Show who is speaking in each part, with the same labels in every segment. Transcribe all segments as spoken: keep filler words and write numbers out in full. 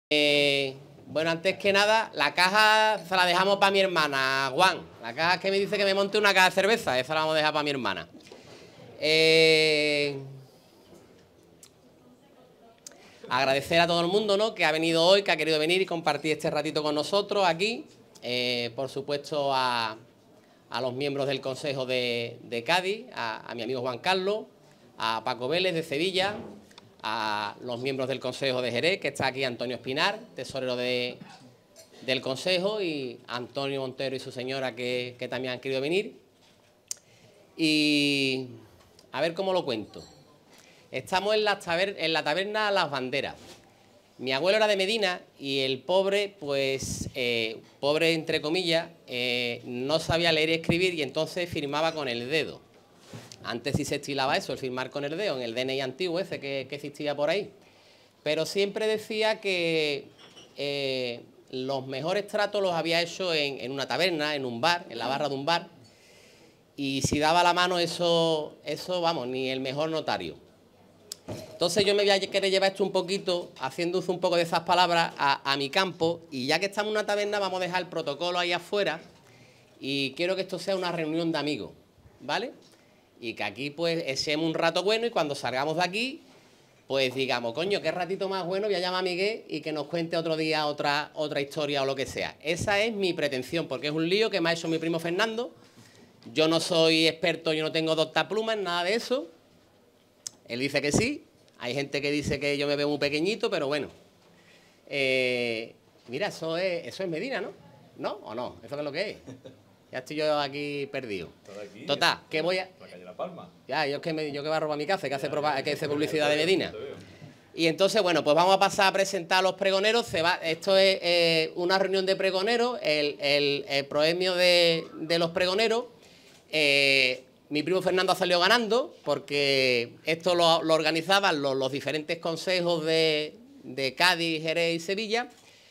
Speaker 1: Eh, bueno, antes que nada, la caja se la dejamos para mi hermana, Juan. La caja que me dice que me monte una caja de cerveza, esa la vamos a dejar para mi hermana. Eh, agradecer a todo el mundo, ¿no?, que ha venido hoy, que ha querido venir y compartir este ratito con nosotros aquí. Eh, por supuesto, a, a los miembros del Consejo de, de Cádiz, a, a mi amigo Juan Carlos, a Paco Vélez de Sevilla, a los miembros del Consejo de Jerez, que está aquí Antonio Espinar, tesorero de, del Consejo, y Antonio Montero y su señora, que, que también han querido venir. Y a ver cómo lo cuento. Estamos en la, taber en la taberna Las Banderas. Mi abuelo era de Medina y el pobre, pues, eh, pobre entre comillas, eh, no sabía leer y escribir y entonces firmaba con el dedo. Antes sí se estilaba eso, el firmar con el dedo, en el D N I antiguo ese que, que existía por ahí. Pero siempre decía que eh, los mejores tratos los había hecho en, en una taberna, en un bar, en la barra de un bar. Y si daba la mano, eso, eso vamos, ni el mejor notario. Entonces yo me voy a querer llevar esto un poquito, haciendo uso un poco de esas palabras, a, a mi campo. Y ya que estamos en una taberna, vamos a dejar el protocolo ahí afuera. Y quiero que esto sea una reunión de amigos, ¿vale? Y que aquí pues echemos un rato bueno y cuando salgamos de aquí, pues digamos, coño, qué ratito más bueno, voy a llamar a Miguel y que nos cuente otro día otra, otra historia o lo que sea. Esa es mi pretensión, porque es un lío que me ha hecho mi primo Fernando. Yo no soy experto, yo no tengo docta pluma en nada de eso. Él dice que sí. Hay gente que dice que yo me veo muy pequeñito, pero bueno. Eh, mira, eso es, eso es Medina, ¿no? ¿No o no? ¿Eso qué es lo que es? Ya estoy yo aquí perdido. Aquí, Total, que voy a...
Speaker 2: La calle La Palma.
Speaker 1: Ya, yo es que, me, yo que va a robar mi casa, que hace, propa... que hace publicidad de Medina. Y entonces, bueno, pues vamos a pasar a presentar a los pregoneros. Se va... Esto es eh, una reunión de pregoneros, el, el, el proemio de, de los pregoneros. Eh, mi primo Fernando ha salido ganando, porque esto lo, lo organizaban los, los diferentes consejos de, de Cádiz, Jerez y Sevilla.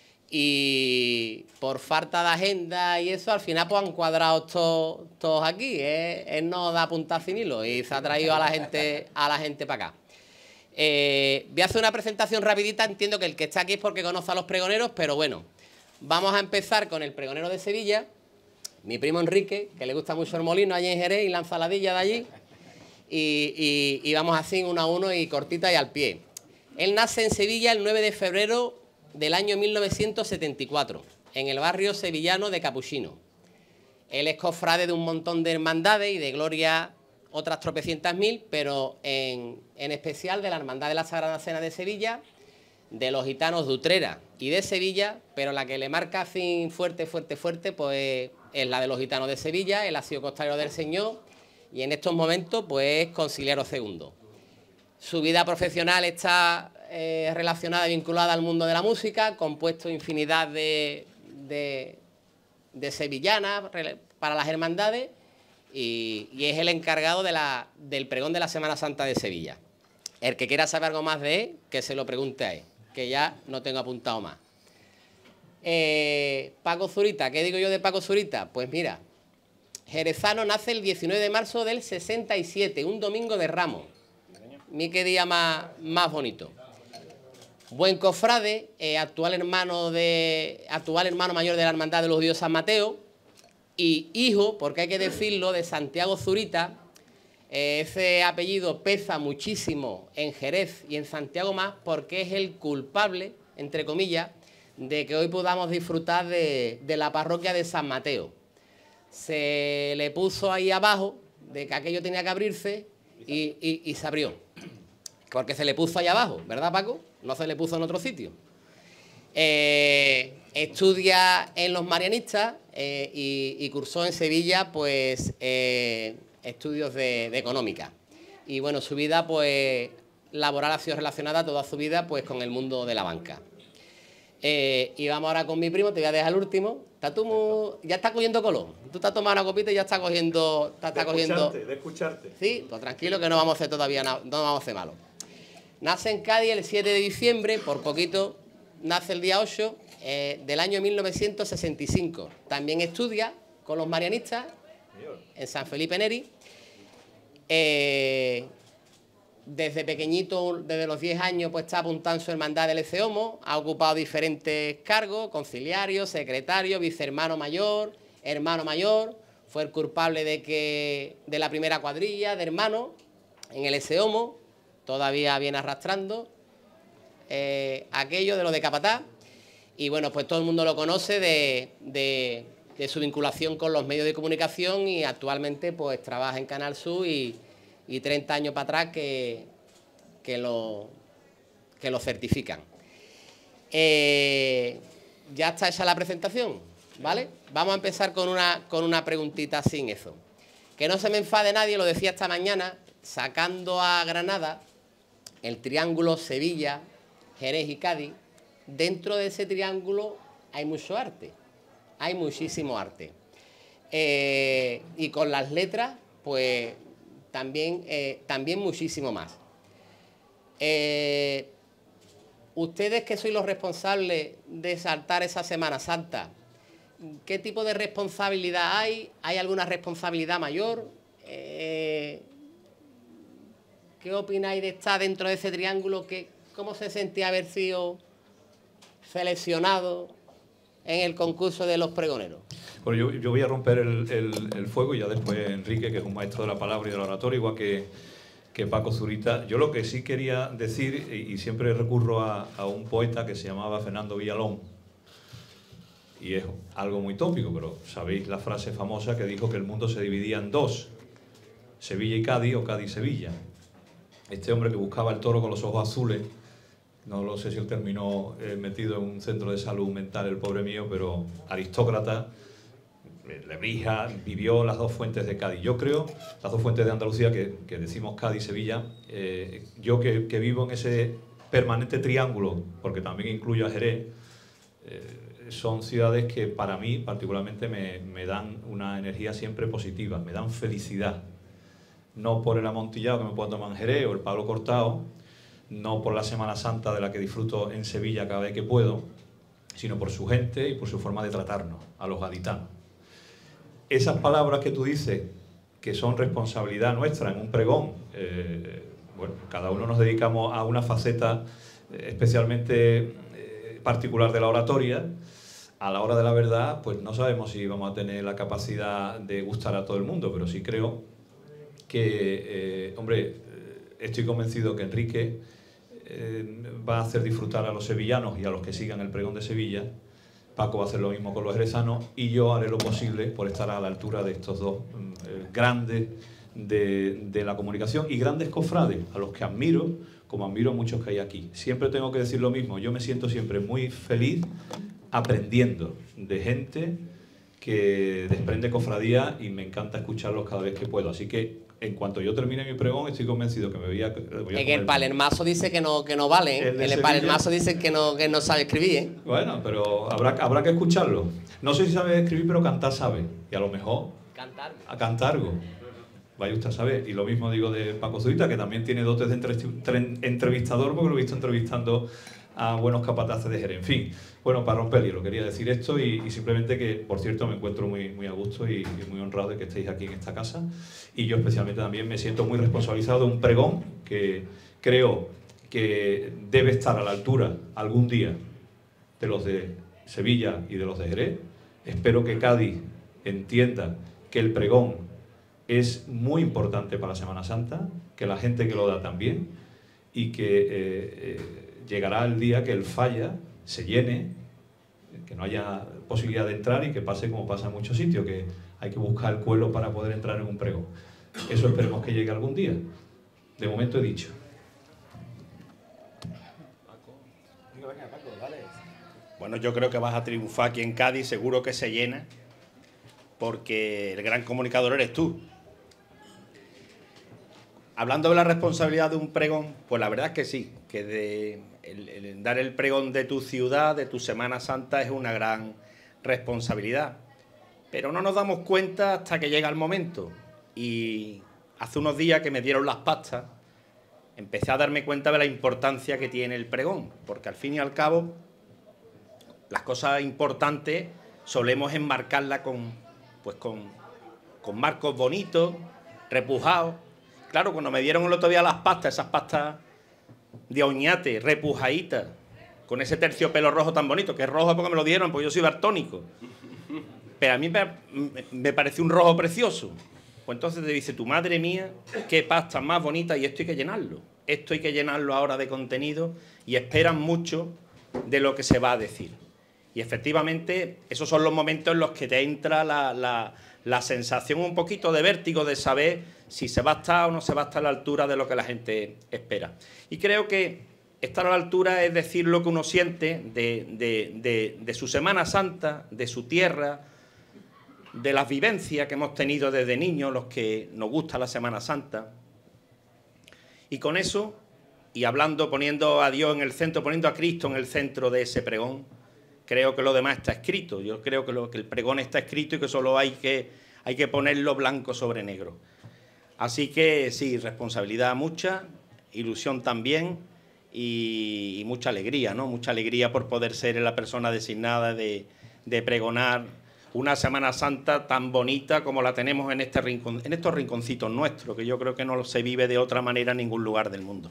Speaker 1: Y por falta de agenda y eso, al final pues han cuadrado todos, todos aquí. ¿eh? Él no da punta sin hilo y se ha traído a la gente, a la gente para acá. Eh, voy a hacer una presentación rapidita. Entiendo que el que está aquí es porque conoce a los pregoneros, pero bueno, vamos a empezar con el pregonero de Sevilla, mi primo Enrique, que le gusta mucho el molino allí en Jerez y la ensaladilla de allí. Y, y, y vamos así uno a uno y cortita y al pie. Él nace en Sevilla el nueve de febrero del año mil novecientos setenta y cuatro, en el barrio sevillano de Capuchino. Él es cofrade de un montón de hermandades y de gloria otras tropecientas mil, pero en, en especial de la Hermandad de la Sagrada Cena de Sevilla, de los gitanos de Utrera y de Sevilla, pero la que le marca así fuerte, fuerte, fuerte, pues es la de los gitanos de Sevilla. Él ha sido costalero del Señor y en estos momentos pues es conciliero segundo. Su vida profesional está eh, relacionada y vinculada al mundo de la música, compuesto infinidad de, de, de sevillanas para las hermandades y, y es el encargado de la, del pregón de la Semana Santa de Sevilla. El que quiera saber algo más de él, que se lo pregunte a él, que ya no tengo apuntado más. Eh, Paco Zurita, ¿qué digo yo de Paco Zurita? Pues mira, jerezano, nace el diecinueve de marzo del sesenta y siete, un domingo de Ramos. Ni qué día más, más bonito. Buen cofrade, eh, actual, hermano de, actual hermano mayor de la Hermandad de los Judíos San Mateo y hijo, porque hay que decirlo, de Santiago Zurita. Eh, ese apellido pesa muchísimo en Jerez y en Santiago más porque es el culpable, entre comillas, de que hoy podamos disfrutar de, de la parroquia de San Mateo. Se le puso ahí abajo de que aquello tenía que abrirse y, y, y se abrió. Porque se le puso ahí abajo, ¿verdad, Paco? No se le puso en otro sitio. Eh, estudia en los marianistas eh, y, y cursó en Sevilla, pues, eh, estudios de, de económica. Y bueno, su vida, pues, laboral ha sido relacionada toda su vida, pues, con el mundo de la banca. Eh, y vamos ahora con mi primo, te voy a dejar el último. Está tú muy... Ya está cogiendo color. Tú te has tomado una copita y ya está cogiendo... Está, está
Speaker 2: de
Speaker 1: cogiendo...
Speaker 2: escucharte, de escucharte.
Speaker 1: Sí, pues tranquilo que no vamos a hacer todavía nada, no vamos a hacer malo. Nace en Cádiz el siete de diciembre, por poquito nace el día ocho eh, del año mil novecientos sesenta y cinco. También estudia con los marianistas en San Felipe Neri. Eh, desde pequeñito, desde los diez años, pues está apuntando en su hermandad del Eceomo, ha ocupado diferentes cargos, conciliario, secretario, vicehermano mayor, hermano mayor, fue el culpable de que de la primera cuadrilla de hermanos en el Eceomo, todavía viene arrastrando eh, aquello de lo de capataz, y bueno, pues todo el mundo lo conoce de, de, de su vinculación con los medios de comunicación, y actualmente pues trabaja en Canal Sur y y treinta años para atrás que, que, lo, que lo certifican. Eh, ya está hecha la presentación, ¿vale? Vamos a empezar con una, con una preguntita sin eso. Que no se me enfade nadie, lo decía esta mañana, sacando a Granada el triángulo Sevilla, Jerez y Cádiz. Dentro de ese triángulo hay mucho arte, hay muchísimo arte. Eh, y con las letras, pues también, eh, también muchísimo más. Eh, ustedes que sois los responsables de saltar esa Semana Santa, ¿qué tipo de responsabilidad hay? ¿Hay alguna responsabilidad mayor? Eh, ¿Qué opináis de estar dentro de ese triángulo? ¿Qué, ¿Cómo se sentía haber sido seleccionado en el concurso de los pregoneros?
Speaker 2: Bueno, yo, yo voy a romper el, el, el fuego y ya después Enrique, que es un maestro de la palabra y del oratorio, igual que, que Paco Zurita. Yo lo que sí quería decir, y, y siempre recurro a, a un poeta que se llamaba Fernando Villalón, y es algo muy tópico, pero sabéis la frase famosa que dijo que el mundo se dividía en dos, Sevilla y Cádiz o Cádiz y Sevilla. Este hombre que buscaba el toro con los ojos azules, no lo sé si él terminó eh, metido en un centro de salud mental, el pobre mío, pero aristócrata, Lebrija, vivió las dos fuentes de Cádiz. Yo creo, las dos fuentes de Andalucía, que, que decimos Cádiz y Sevilla, eh, yo que, que vivo en ese permanente triángulo, porque también incluyo a Jerez, eh, son ciudades que para mí particularmente me, me dan una energía siempre positiva, me dan felicidad. No por el amontillado que me puedo tomar en Jerez o el Pablo Cortado, no por la Semana Santa de la que disfruto en Sevilla cada vez que puedo, sino por su gente y por su forma de tratarnos, a los gaditanos. Esas palabras que tú dices, que son responsabilidad nuestra en un pregón, eh, bueno, cada uno nos dedicamos a una faceta eh, especialmente eh, particular de la oratoria. A la hora de la verdad, pues no sabemos si vamos a tener la capacidad de gustar a todo el mundo, pero sí creo que, eh, hombre, estoy convencido que Enrique eh, va a hacer disfrutar a los sevillanos y a los que sigan el pregón de Sevilla. Paco va a hacer lo mismo con los jerezanos y yo haré lo posible por estar a la altura de estos dos eh, grandes de, de la comunicación y grandes cofrades, a los que admiro, como admiro a muchos que hay aquí. Siempre tengo que decir lo mismo, yo me siento siempre muy feliz aprendiendo de gente que desprende cofradía y me encanta escucharlos cada vez que puedo. Así que en cuanto yo termine mi pregón, estoy convencido que me voy a... Voy a
Speaker 1: es que el palermazo dice que no, que no vale, ¿eh? El, el palermazo dice que no, que no sabe escribir, ¿eh?
Speaker 2: Bueno, pero habrá, habrá que escucharlo. No sé si sabe escribir, pero cantar sabe. Y a lo mejor...
Speaker 1: Cantar.
Speaker 2: A cantar algo. Vaya usted a saber. Y lo mismo digo de Paco Zurita, que también tiene dotes de entre, entrevistador, porque lo he visto entrevistando a buenos capataces de Jerez. En fin, bueno, para romper el hielo, quería decir esto y, y simplemente que, por cierto, me encuentro muy, muy a gusto y, y muy honrado de que estéis aquí en esta casa. Y yo especialmente también me siento muy responsabilizado de un pregón que creo que debe estar a la altura algún día de los de Sevilla y de los de Jerez. Espero que Cádiz entienda que el pregón es muy importante para la Semana Santa, que la gente que lo da también, y que eh, eh, llegará el día que el falla se llene, que no haya posibilidad de entrar y que pase como pasa en muchos sitios, que hay que buscar el cuelo para poder entrar en un pregón. Eso esperemos que llegue algún día. De momento he dicho.
Speaker 3: Bueno, yo creo que vas a triunfar aquí en Cádiz, seguro que se llena, porque el gran comunicador eres tú. Hablando de la responsabilidad de un pregón, pues la verdad es que sí, que de el, el dar el pregón de tu ciudad, de tu Semana Santa, es una gran responsabilidad. Pero no nos damos cuenta hasta que llega el momento. Y hace unos días que me dieron las pastas, empecé a darme cuenta de la importancia que tiene el pregón, porque al fin y al cabo, las cosas importantes solemos enmarcarlas con, pues con, con marcos bonitos, repujados. claro, cuando me dieron el otro día las pastas, esas pastas de oñate, repujaditas, con ese terciopelo rojo tan bonito, que es rojo porque me lo dieron, porque yo soy daltónico. Pero a mí me, me pareció un rojo precioso. Pues entonces te dice, tu madre mía, qué pasta más bonita, y esto hay que llenarlo. Esto hay que llenarlo ahora de contenido y esperan mucho de lo que se va a decir. Y efectivamente, esos son los momentos en los que te entra la, la, la sensación un poquito de vértigo de saber si se va a estar o no se va a estar a la altura de lo que la gente espera. Y creo que estar a la altura es decir lo que uno siente de, de, de, de su Semana Santa, de su tierra, de las vivencias que hemos tenido desde niños, los que nos gusta la Semana Santa. Y con eso, y hablando, poniendo a Dios en el centro, poniendo a Cristo en el centro de ese pregón, creo que lo demás está escrito. Yo creo que, lo, que el pregón está escrito y que solo hay que, hay que ponerlo blanco sobre negro. Así que sí, responsabilidad mucha, ilusión también y, y mucha alegría, ¿no? Mucha alegría por poder ser la persona designada de, de pregonar una Semana Santa tan bonita como la tenemos en, este rincón, en estos rinconcitos nuestros, que yo creo que no se vive de otra manera en ningún lugar del mundo.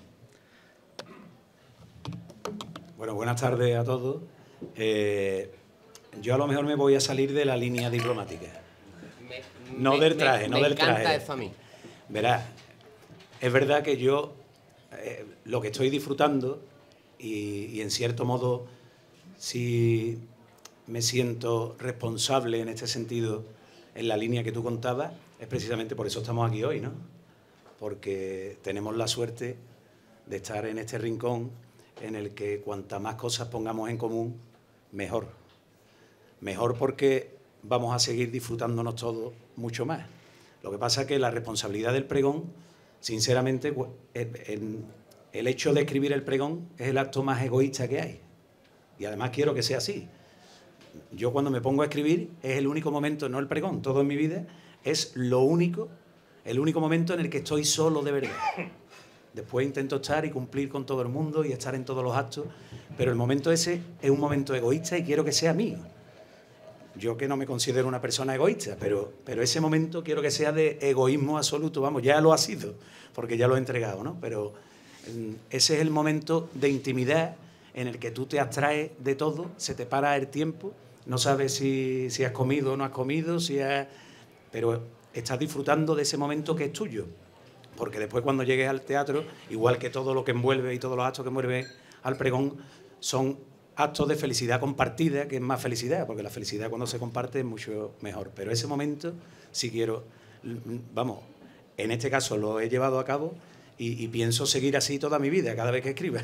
Speaker 4: Bueno, buenas tardes a todos. Eh, yo a lo mejor me voy a salir de la línea diplomática.
Speaker 1: Me,
Speaker 4: no
Speaker 1: me,
Speaker 4: del traje,
Speaker 1: me,
Speaker 4: no
Speaker 1: me
Speaker 4: del traje.
Speaker 1: Me encanta eso a mí.
Speaker 4: Verás, es verdad que yo eh, lo que estoy disfrutando y, y en cierto modo sí me siento responsable en este sentido en la línea que tú contabas, es precisamente por eso estamos aquí hoy, ¿no? Porque tenemos la suerte de estar en este rincón en el que cuanta más cosas pongamos en común, mejor. Mejor porque vamos a seguir disfrutándonos todos mucho más. Lo que pasa es que la responsabilidad del pregón, sinceramente, el, el hecho de escribir el pregón es el acto más egoísta que hay. Y además quiero que sea así. Yo cuando me pongo a escribir es el único momento, no el pregón, todo en mi vida, es lo único, el único momento en el que estoy solo de verdad. Después intento estar y cumplir con todo el mundo y estar en todos los actos, pero el momento ese es un momento egoísta y quiero que sea mío. Yo que no me considero una persona egoísta, pero, pero ese momento quiero que sea de egoísmo absoluto, vamos, ya lo ha sido, porque ya lo he entregado, ¿no? Pero ese es el momento de intimidad en el que tú te abstraes de todo, se te para el tiempo, no sabes si, si has comido o no has comido, si has... pero estás disfrutando de ese momento que es tuyo. Porque después cuando llegues al teatro, igual que todo lo que envuelve y todos los actos que envuelve al pregón, son actos de felicidad compartida, que es más felicidad, porque la felicidad cuando se comparte es mucho mejor. Pero ese momento, si quiero, vamos, en este caso lo he llevado a cabo y, y pienso seguir así toda mi vida, cada vez que escriba.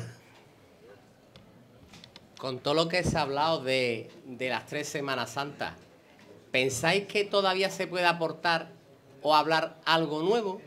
Speaker 1: Con todo lo que se ha hablado de, de las tres Semanas Santas, ¿pensáis que todavía se puede aportar o hablar algo nuevo?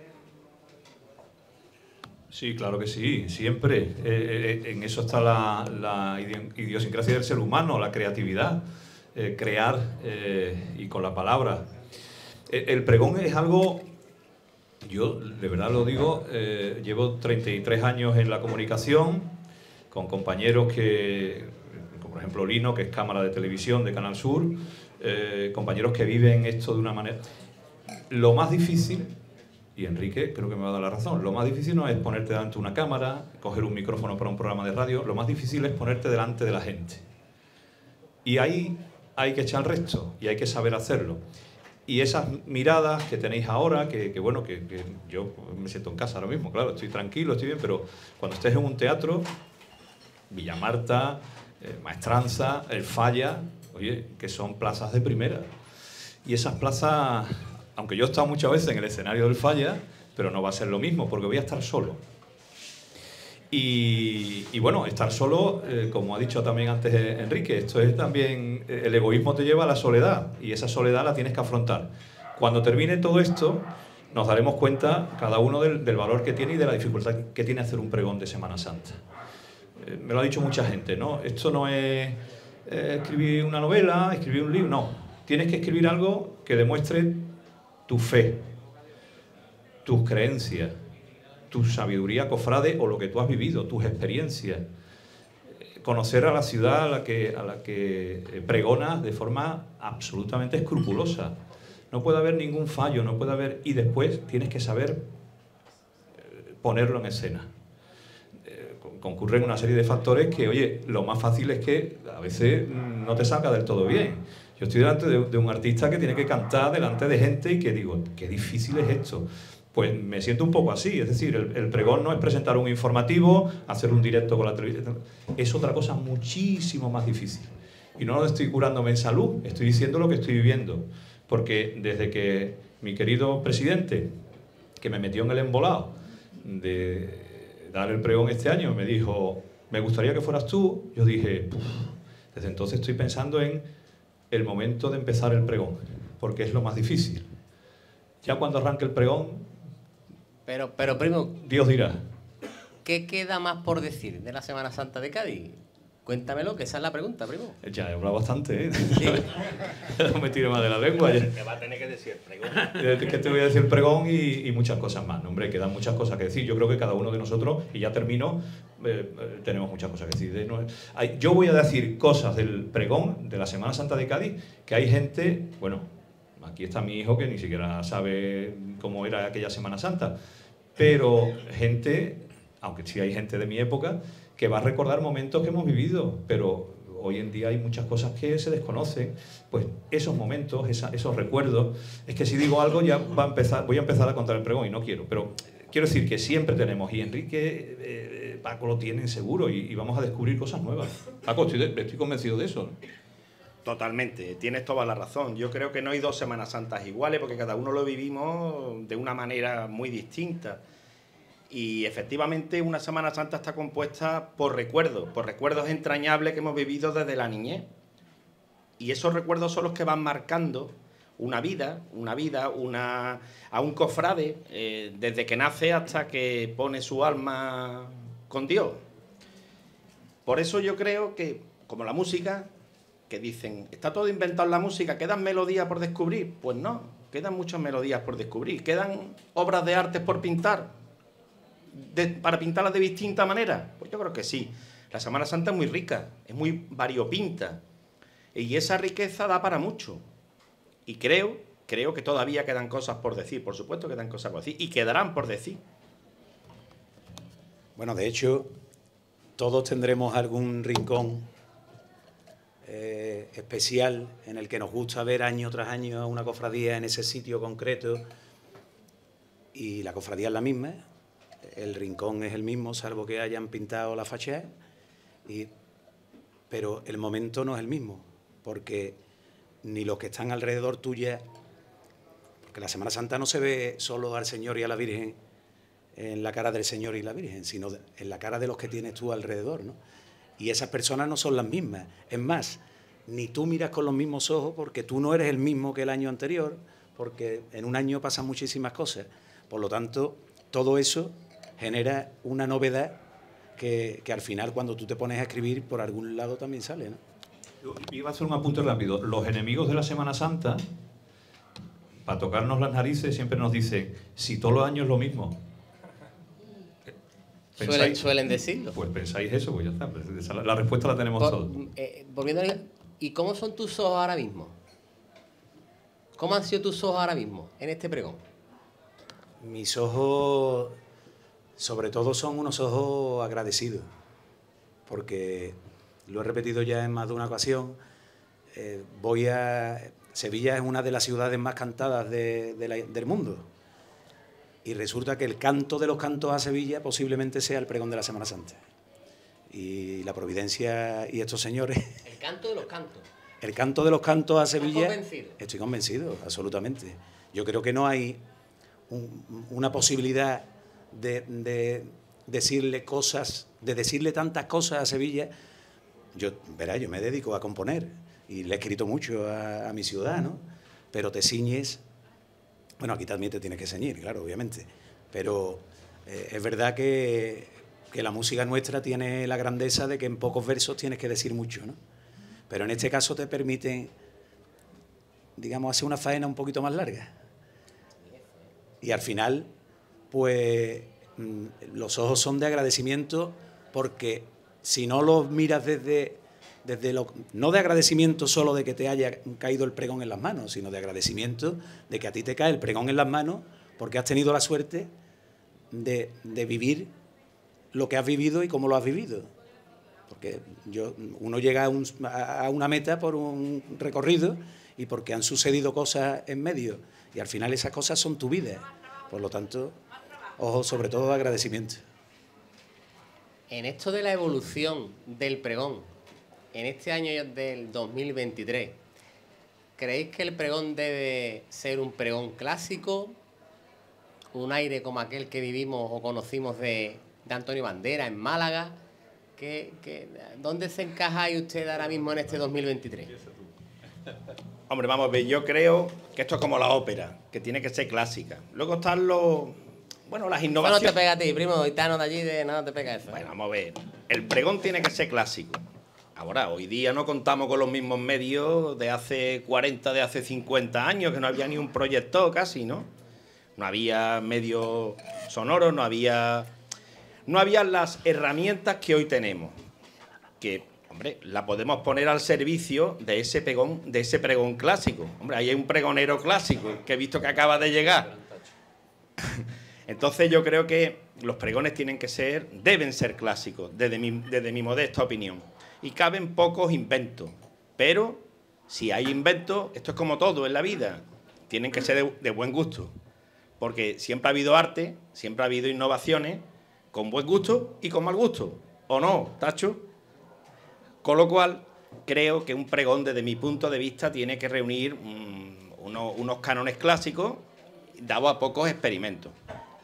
Speaker 2: Sí, claro que sí, siempre. Eh, eh, en eso está la, la idiosincrasia del ser humano, la creatividad, eh, crear eh, y con la palabra. Eh, el pregón es algo, yo de verdad lo digo, eh, llevo treinta y tres años en la comunicación, con compañeros que, como por ejemplo Lino, que es cámara de televisión de Canal Sur, eh, compañeros que viven esto de una manera... Lo más difícil... Y Enrique creo que me va a dar la razón. Lo más difícil no es ponerte delante de una cámara, coger un micrófono para un programa de radio. Lo más difícil es ponerte delante de la gente. Y ahí hay que echar el resto y hay que saber hacerlo. Y esas miradas que tenéis ahora, que, que bueno, que, que yo me siento en casa ahora mismo, claro, estoy tranquilo, estoy bien, pero cuando estés en un teatro, Villamarta, eh, Maestranza, El Falla, oye, que son plazas de primera. Y esas plazas... Aunque yo he estado muchas veces en el escenario del Falla, pero no va a ser lo mismo, porque voy a estar solo. Y, y bueno, estar solo, eh, como ha dicho también antes Enrique, esto es también, el egoísmo te lleva a la soledad, y esa soledad la tienes que afrontar. Cuando termine todo esto, nos daremos cuenta cada uno del, del valor que tiene y de la dificultad que tiene hacer un pregón de Semana Santa. Eh, me lo ha dicho mucha gente, ¿no? Esto no es eh, escribir una novela, escribir un libro, no. Tienes que escribir algo que demuestre tu fe, tus creencias, tu sabiduría cofrade o lo que tú has vivido, tus experiencias. Conocer a la ciudad a la que, a la que pregonas de forma absolutamente escrupulosa. No puede haber ningún fallo, no puede haber... Y después tienes que saber ponerlo en escena. Eh, concurren una serie de factores que, oye, lo más fácil es que a veces no te salga del todo bien. Yo estoy delante de, de un artista que tiene que cantar delante de gente y que digo, qué difícil es esto. Pues me siento un poco así, es decir, el, el pregón no es presentar un informativo, hacer un directo con la televisión, es otra cosa muchísimo más difícil. Y no lo estoy curándome en salud, estoy diciendo lo que estoy viviendo. Porque desde que mi querido presidente, que me metió en el embolado de dar el pregón este año, me dijo, me gustaría que fueras tú, yo dije, desde entonces estoy pensando en el momento de empezar el pregón, porque es lo más difícil. Ya cuando arranque el pregón,
Speaker 1: Pero, pero primo,
Speaker 2: Dios dirá.
Speaker 1: ¿qué queda más por decir de la Semana Santa de Cádiz? Cuéntamelo, que esa es la pregunta, primo.
Speaker 2: Ya he hablado bastante, ¿eh?
Speaker 1: Sí.
Speaker 2: No me tiro más de la lengua. Ya.
Speaker 3: Te va a tener que decir pregón.
Speaker 2: Es que te voy a decir el pregón y, y muchas cosas más. No, hombre, quedan muchas cosas que decir. Yo creo que cada uno de nosotros, y ya termino, eh, eh, tenemos muchas cosas que decir. De, no, hay, yo voy a decir cosas del pregón de la Semana Santa de Cádiz, que hay gente, bueno, aquí está mi hijo que ni siquiera sabe cómo era aquella Semana Santa, pero gente, aunque sí hay gente de mi época, que va a recordar momentos que hemos vivido, pero hoy en día hay muchas cosas que se desconocen. Pues esos momentos, esa, esos recuerdos, es que si digo algo ya va a empezar, voy a empezar a contar el pregón y no quiero, pero quiero decir que siempre tenemos, y Enrique, eh, Paco lo tienen seguro, y, y vamos a descubrir cosas nuevas. Paco, estoy, estoy convencido de eso, ¿no?
Speaker 3: Totalmente, tienes toda la razón. Yo creo que no hay dos Semanas Santas iguales porque cada uno lo vivimos de una manera muy distinta. Y efectivamente una Semana Santa está compuesta por recuerdos, por recuerdos entrañables que hemos vivido desde la niñez. Y esos recuerdos son los que van marcando una vida, una vida, una, a un cofrade, eh, desde que nace hasta que pone su alma con Dios. Por eso yo creo que, como la música, que dicen, está todo inventado en la música, ¿quedan melodías por descubrir? Pues no, quedan muchas melodías por descubrir, quedan obras de arte por pintar, de, para pintarlas de distinta manera. Pues yo creo que sí. La Semana Santa es muy rica, es muy variopinta, y esa riqueza da para mucho. Y creo, creo que todavía quedan cosas por decir, por supuesto quedan cosas por decir, y quedarán por decir.
Speaker 4: Bueno, de hecho, todos tendremos algún rincón Eh, especial en el que nos gusta ver año tras año una cofradía en ese sitio concreto, y la cofradía es la misma, el rincón es el mismo salvo que hayan pintado la fachada, y, pero el momento no es el mismo, porque ni los que están alrededor tuya, porque la Semana Santa no se ve solo al Señor y a la Virgen en la cara del Señor y la Virgen, sino en la cara de los que tienes tú alrededor, ¿no? Y esas personas no son las mismas. Es más, ni tú miras con los mismos ojos porque tú no eres el mismo que el año anterior, porque en un año pasan muchísimas cosas. Por lo tanto, todo eso genera una novedad que, que al final, cuando tú te pones a escribir, por algún lado también sale, ¿no?
Speaker 2: Yo iba a hacer un apunte rápido. Los enemigos de la Semana Santa, para tocarnos las narices, siempre nos dicen, si todos los años es lo mismo.
Speaker 1: Suelen, suelen decirlo.
Speaker 2: Pues pensáis eso, pues ya está. La, la respuesta la tenemos
Speaker 1: Por,
Speaker 2: todos.
Speaker 1: eh, volviendo a, ¿y cómo son tus ojos ahora mismo? ¿Cómo han sido tus ojos ahora mismo en este pregón?
Speaker 4: Mis ojos, sobre todo, son unos ojos agradecidos, porque lo he repetido ya en más de una ocasión. Eh, voy a Sevilla es una de las ciudades más cantadas de, de la, del mundo. Y resulta que el canto de los cantos a Sevilla posiblemente sea el pregón de la Semana Santa. Y la Providencia y estos señores...
Speaker 1: El canto de los cantos.
Speaker 4: El canto de los cantos a Sevilla...
Speaker 1: ¿Estás convencido?
Speaker 4: Estoy convencido, absolutamente. Yo creo que no hay un, una posibilidad de, de decirle cosas, de decirle tantas cosas a Sevilla. Yo, verá, yo me dedico a componer y le he escrito mucho a, a mi ciudad, ¿no? Pero te ciñes... Bueno, aquí también te tienes que ceñir, claro, obviamente. Pero eh, es verdad que, que la música nuestra tiene la grandeza de que en pocos versos tienes que decir mucho, ¿no? Pero en este caso te permite, digamos, hacer una faena un poquito más larga. Y al final, pues, los ojos son de agradecimiento, porque si no los miras desde... Desde lo, no de agradecimiento solo de que te haya caído el pregón en las manos, sino de agradecimiento de que a ti te cae el pregón en las manos porque has tenido la suerte de, de vivir lo que has vivido y cómo lo has vivido. Porque yo, uno llega a, un, a una meta por un recorrido y porque han sucedido cosas en medio. Y al final esas cosas son tu vida. Por lo tanto, ojo, sobre todo agradecimiento.
Speaker 1: En esto de la evolución del pregón, en este año del dos mil veintitrés, ¿creéis que el pregón debe ser un pregón clásico? ¿Un aire como aquel que vivimos o conocimos de, de Antonio Bandera en Málaga? ¿Qué, qué, ¿Dónde se encaja usted ahora mismo en este dos mil veintitrés?
Speaker 3: Hombre, vamos a ver, yo creo que esto es como la ópera, que tiene que ser clásica. Luego están los... Bueno, las innovaciones...
Speaker 1: No te pega a ti, primo, gitano de allí, de nada te pega eso.
Speaker 3: Bueno, vamos a ver. El pregón tiene que ser clásico. Ahora, hoy día no contamos con los mismos medios de hace cuarenta, de hace cincuenta años, que no había ni un proyector casi, ¿no? No había medios sonoros, no había... No había las herramientas que hoy tenemos. Que, hombre, la podemos poner al servicio de ese pregón, de ese pregón clásico. Hombre, ahí hay un pregonero clásico que he visto que acaba de llegar. Entonces yo creo que los pregones tienen que ser, deben ser clásicos, desde mi, desde mi modesta opinión. Y caben pocos inventos. Pero si hay inventos, esto es como todo en la vida, tienen que ser de, de buen gusto. Porque siempre ha habido arte, siempre ha habido innovaciones, con buen gusto y con mal gusto. ¿O no, Tacho? Con lo cual, creo que un pregón, desde mi punto de vista, tiene que reunir um, unos, unos cánones clásicos, dado a pocos experimentos.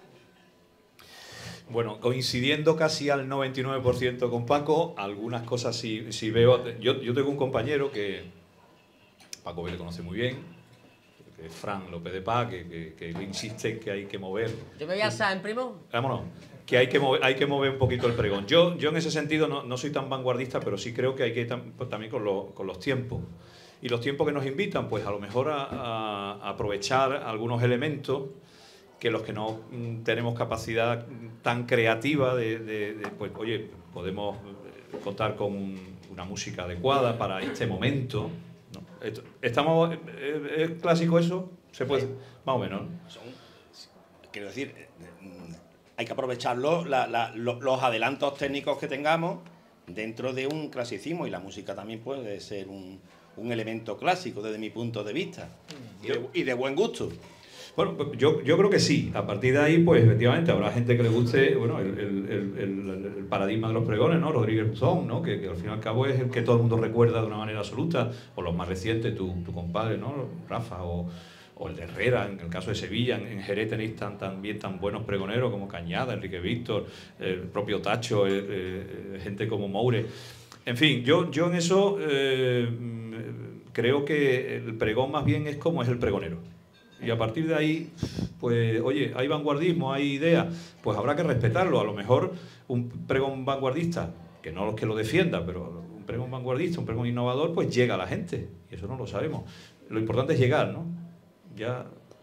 Speaker 2: Bueno, coincidiendo casi al noventa y nueve por ciento con Paco, algunas cosas sí, sí veo. Yo, yo tengo un compañero que Paco le conoce muy bien, que es Fran López de Paz, que, que, que insiste en que hay que mover.
Speaker 1: ¿Yo me voy a San, primo?
Speaker 2: Vámonos, que hay que mover, hay que mover un poquito el pregón. Yo, yo en ese sentido no, no soy tan vanguardista, pero sí creo que hay que ir tam, también con, lo, con los tiempos. Y los tiempos que nos invitan, pues a lo mejor a, a, a aprovechar algunos elementos que los que no mm, tenemos capacidad tan creativa de, de, de, pues, oye, podemos contar con un, una música adecuada para este momento, ¿no? Estamos, ¿es clásico eso? ¿Se puede? Más o menos, ¿no?
Speaker 3: Son, quiero decir, hay que aprovecharlo, la, la, los, los adelantos técnicos que tengamos dentro de un clasicismo, y la música también puede ser un, un elemento clásico desde mi punto de vista, y de, y de buen gusto.
Speaker 2: Bueno, yo, yo creo que sí. A partir de ahí, pues efectivamente habrá gente que le guste, bueno, el, el, el, el paradigma de los pregones, ¿no? Rodríguez Buzón, ¿no? Que, que al fin y al cabo es el que todo el mundo recuerda de una manera absoluta, o los más recientes, tu, tu compadre, ¿no? Rafa, o, o el de Herrera, en el caso de Sevilla. En, en Jerez tenéis tan, también tan buenos pregoneros como Cañada, Enrique Víctor, el propio Tacho, eh, eh, gente como Moure. En fin, yo, yo en eso eh, creo que el pregón más bien es como es el pregonero. Y a partir de ahí, pues, oye, hay vanguardismo, hay ideas, pues habrá que respetarlo. A lo mejor un pregón vanguardista, que no los que lo defienda, pero un pregón vanguardista, un pregón innovador, pues llega a la gente. Y eso no lo sabemos. Lo importante es llegar, ¿no? Ya,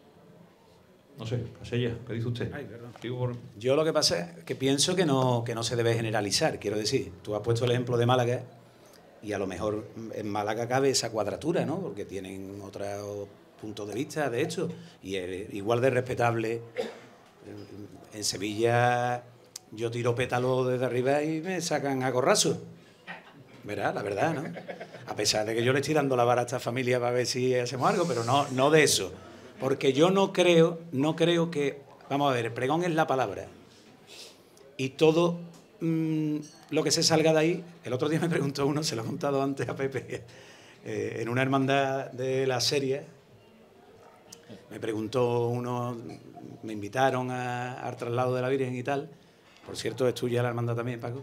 Speaker 2: no sé, Casella, ¿qué dice usted?
Speaker 4: Ay, Digo por... Yo lo que pasa es que pienso que no, que no se debe generalizar. Quiero decir, tú has puesto el ejemplo de Málaga, y a lo mejor en Málaga cabe esa cuadratura, ¿no? Porque tienen otra... punto de vista, de hecho, y es igual de respetable. En Sevilla yo tiro pétalos desde arriba y me sacan a gorrazo. Verá, la verdad, ¿no? A pesar de que yo le estoy dando la vara a esta familia para ver si hacemos algo, pero no, no de eso. Porque yo no creo, no creo que... Vamos a ver, el pregón es la palabra. Y todo mmm, lo que se salga de ahí... El otro día me preguntó uno, se lo he contado antes a Pepe, eh, en una hermandad de la serie... Me preguntó uno, me invitaron a, al traslado de la Virgen y tal. Por cierto, es tuya la hermandad también, Paco.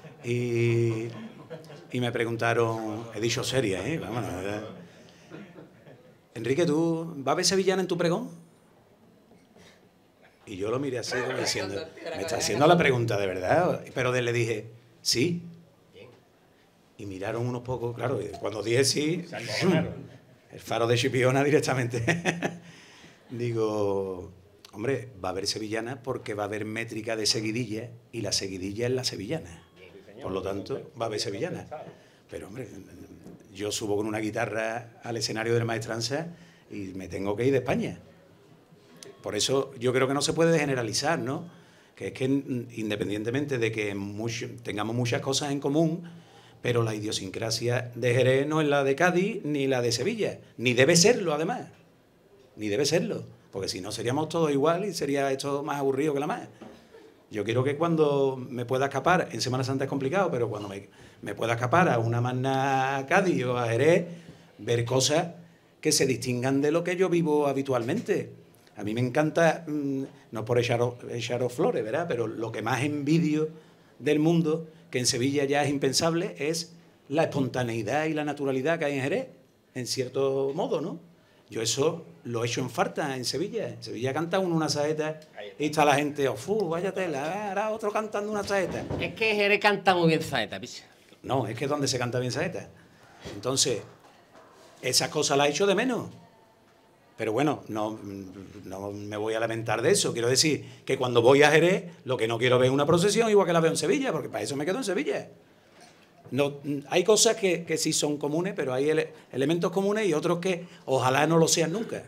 Speaker 4: Y, y me preguntaron, he dicho seria, ¿eh? Vámonos, ¿verdad? Enrique, ¿tú vas a ver sevillana en tu pregón? Y yo lo miré así, como diciendo, me está haciendo la pregunta de verdad. Pero le dije, sí. Y miraron unos pocos, claro, cuando dije sí, el faro de Chipiona directamente. Digo, hombre, va a haber sevillana porque va a haber métrica de seguidilla y la seguidilla es la sevillana. Por lo tanto, va a haber sevillana. Pero, hombre, yo subo con una guitarra al escenario de la maestranza y me tengo que ir de España. Por eso yo creo que no se puede generalizar, ¿no? que es que independientemente de que mucho, tengamos muchas cosas en común, pero la idiosincrasia de Jerez no es la de Cádiz ni la de Sevilla, ni debe serlo además, ni debe serlo, porque si no seríamos todos igual y sería esto más aburrido que la más. Yo quiero que cuando me pueda escapar, en Semana Santa es complicado, pero cuando me, me pueda escapar a una Magna a Cádiz o a Jerez, ver cosas que se distingan de lo que yo vivo habitualmente. A mí me encanta, mmm, no por echaros, echaros flores, ¿verdad? Pero lo que más envidio del mundo, que en Sevilla ya es impensable, es la espontaneidad y la naturalidad que hay en Jerez, en cierto modo, ¿no? Yo eso lo he hecho en falta en Sevilla. En Sevilla canta uno una saeta y está la gente, oh, fu, vaya tela, ahora otro cantando una saeta.
Speaker 1: Es que Jerez canta muy bien saeta, picha.
Speaker 4: No, es que es donde se canta bien saeta. Entonces, esas cosas las he hecho de menos. Pero bueno, no, no me voy a lamentar de eso. Quiero decir que cuando voy a Jerez, lo que no quiero ver es una procesión igual que la veo en Sevilla, porque para eso me quedo en Sevilla. No, hay cosas que, que sí son comunes, pero hay ele elementos comunes y otros que ojalá no lo sean nunca.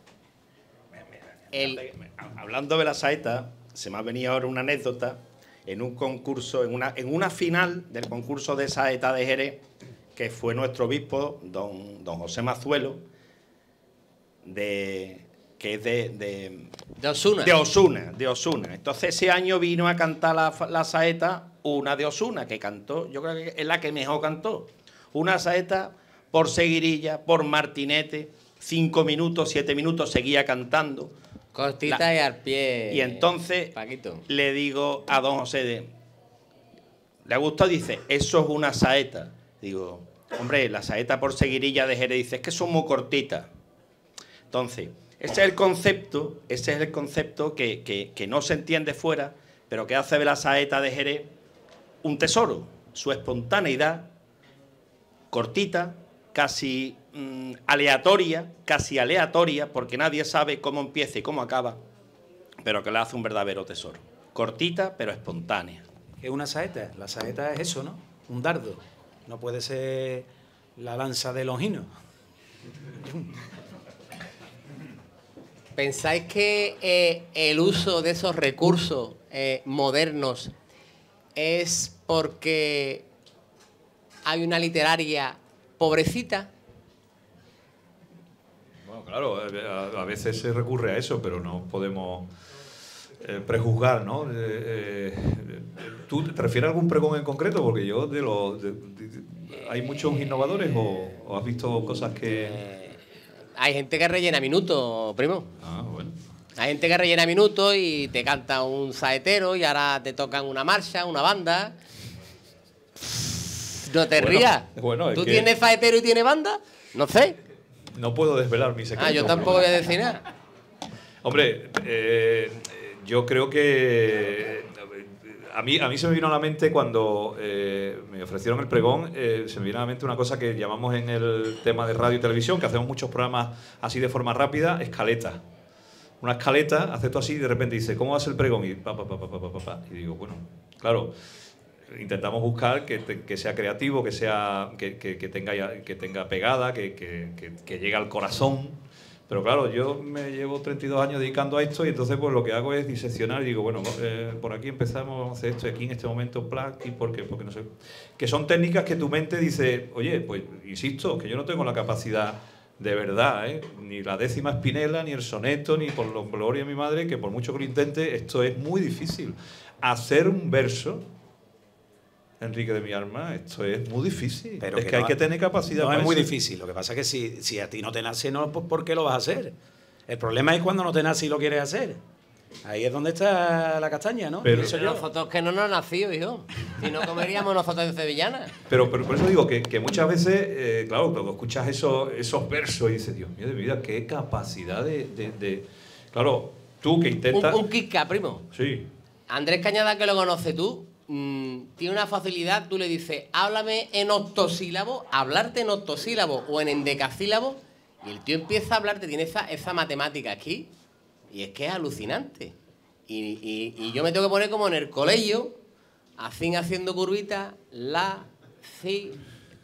Speaker 3: El... Hablando de la saeta, se me ha venido ahora una anécdota en un concurso, en una, en una final del concurso de saeta de Jerez, que fue nuestro obispo, don, don José Mazuelo, de, que es de, de,
Speaker 1: de Osuna.
Speaker 3: De Osuna, de Osuna. Entonces ese año vino a cantar la, la saeta una de Osuna, que cantó, yo creo que es la que mejor cantó. Una saeta por seguirilla, por martinete, cinco minutos, siete minutos seguía cantando.
Speaker 1: Cortita
Speaker 3: la,
Speaker 1: y al pie.
Speaker 3: Y entonces
Speaker 1: Paquito.
Speaker 3: Le digo a don José, de, ¿le ha gustado? Dice, eso es una saeta. Digo, hombre, la saeta por seguirilla de Jerez, dice, es que son muy cortitas. Entonces, ese es el concepto, ese es el concepto que, que, que no se entiende fuera, pero que hace de la saeta de Jerez un tesoro. Su espontaneidad, cortita, casi mmm, aleatoria, casi aleatoria, porque nadie sabe cómo empieza y cómo acaba, pero que le hace un verdadero tesoro. Cortita, pero espontánea.
Speaker 4: ¿Qué es una saeta? La saeta es eso, ¿no? Un dardo. No puede ser la lanza de Longino.
Speaker 1: ¿Pensáis que eh, el uso de esos recursos eh, modernos es porque hay una literaria pobrecita?
Speaker 2: Bueno, claro, a, a veces se recurre a eso, pero no podemos eh, prejuzgar, ¿no? Eh, eh, ¿Tú te refieres a algún pregón en concreto? Porque yo, de los... De, de, de, ¿hay muchos innovadores o, o has visto cosas que...?
Speaker 1: Eh, hay gente que rellena minutos, primo.
Speaker 2: Ah, bueno.
Speaker 1: Hay gente que rellena minutos y te canta un saetero y ahora te tocan una marcha, una banda. No te
Speaker 2: bueno,
Speaker 1: rías.
Speaker 2: Bueno,
Speaker 1: ¿Tú
Speaker 2: que...
Speaker 1: tienes saetero y tienes banda? No sé.
Speaker 2: No puedo desvelar mi secreto.
Speaker 1: Ah, yo tampoco voy a decir nada.
Speaker 2: Hombre, eh, yo creo que... A mí, a mí se me vino a la mente cuando eh, me ofrecieron el pregón, eh, se me vino a la mente una cosa que llamamos en el tema de radio y televisión, que hacemos muchos programas así de forma rápida, escaleta. Una escaleta, haces tú así y de repente dice, ¿cómo va a ser el pregón? Y pa, pa, pa, pa, pa, pa, pa. Y digo, bueno, claro, intentamos buscar que, te, que sea creativo, que, sea, que, que, que, tenga, que tenga pegada, que, que, que, que llegue al corazón. Pero claro, yo me llevo treinta y dos años dedicando a esto y entonces pues lo que hago es diseccionar y digo, bueno, eh, por aquí empezamos a hacer esto y aquí en este momento, plac, y porque, porque no sé. Que son técnicas que tu mente dice, oye, pues insisto, que yo no tengo la capacidad de verdad, ¿eh? Ni la décima espinela, ni el soneto, ni por la gloria de mi madre, que por mucho que lo intente, esto es muy difícil. Hacer un verso, Enrique de mi alma, esto es muy difícil.
Speaker 4: Pero
Speaker 2: es que, que
Speaker 4: no,
Speaker 2: hay que tener capacidad.
Speaker 4: No
Speaker 2: para
Speaker 4: es muy
Speaker 2: eso.
Speaker 4: difícil. Lo que pasa es que si, si a ti no te nace, no, ¿por qué lo vas a hacer? El problema es cuando no te nace y lo quieres hacer. Ahí es donde está la castaña, ¿no?
Speaker 2: Pero,
Speaker 1: pero nosotros que no nos han nacido, hijo. Si no comeríamos nosotros en sevillana.
Speaker 2: Pero, pero por eso digo que, que muchas veces, eh, claro, cuando escuchas esos, esos versos y dices, Dios mío de mi vida, qué capacidad de... de, de... Claro, tú que intentas...
Speaker 1: Un, un Kika, primo.
Speaker 2: Sí.
Speaker 1: Andrés Cañada, que lo conoces tú, mmm, tiene una facilidad, tú le dices, háblame en octosílabos, hablarte en octosílabos o en endecasílabos, y el tío empieza a hablarte, tiene esa, esa matemática aquí, y es que es alucinante. Y, y, y yo me tengo que poner como en el colegio, así haciendo curvitas, la, si,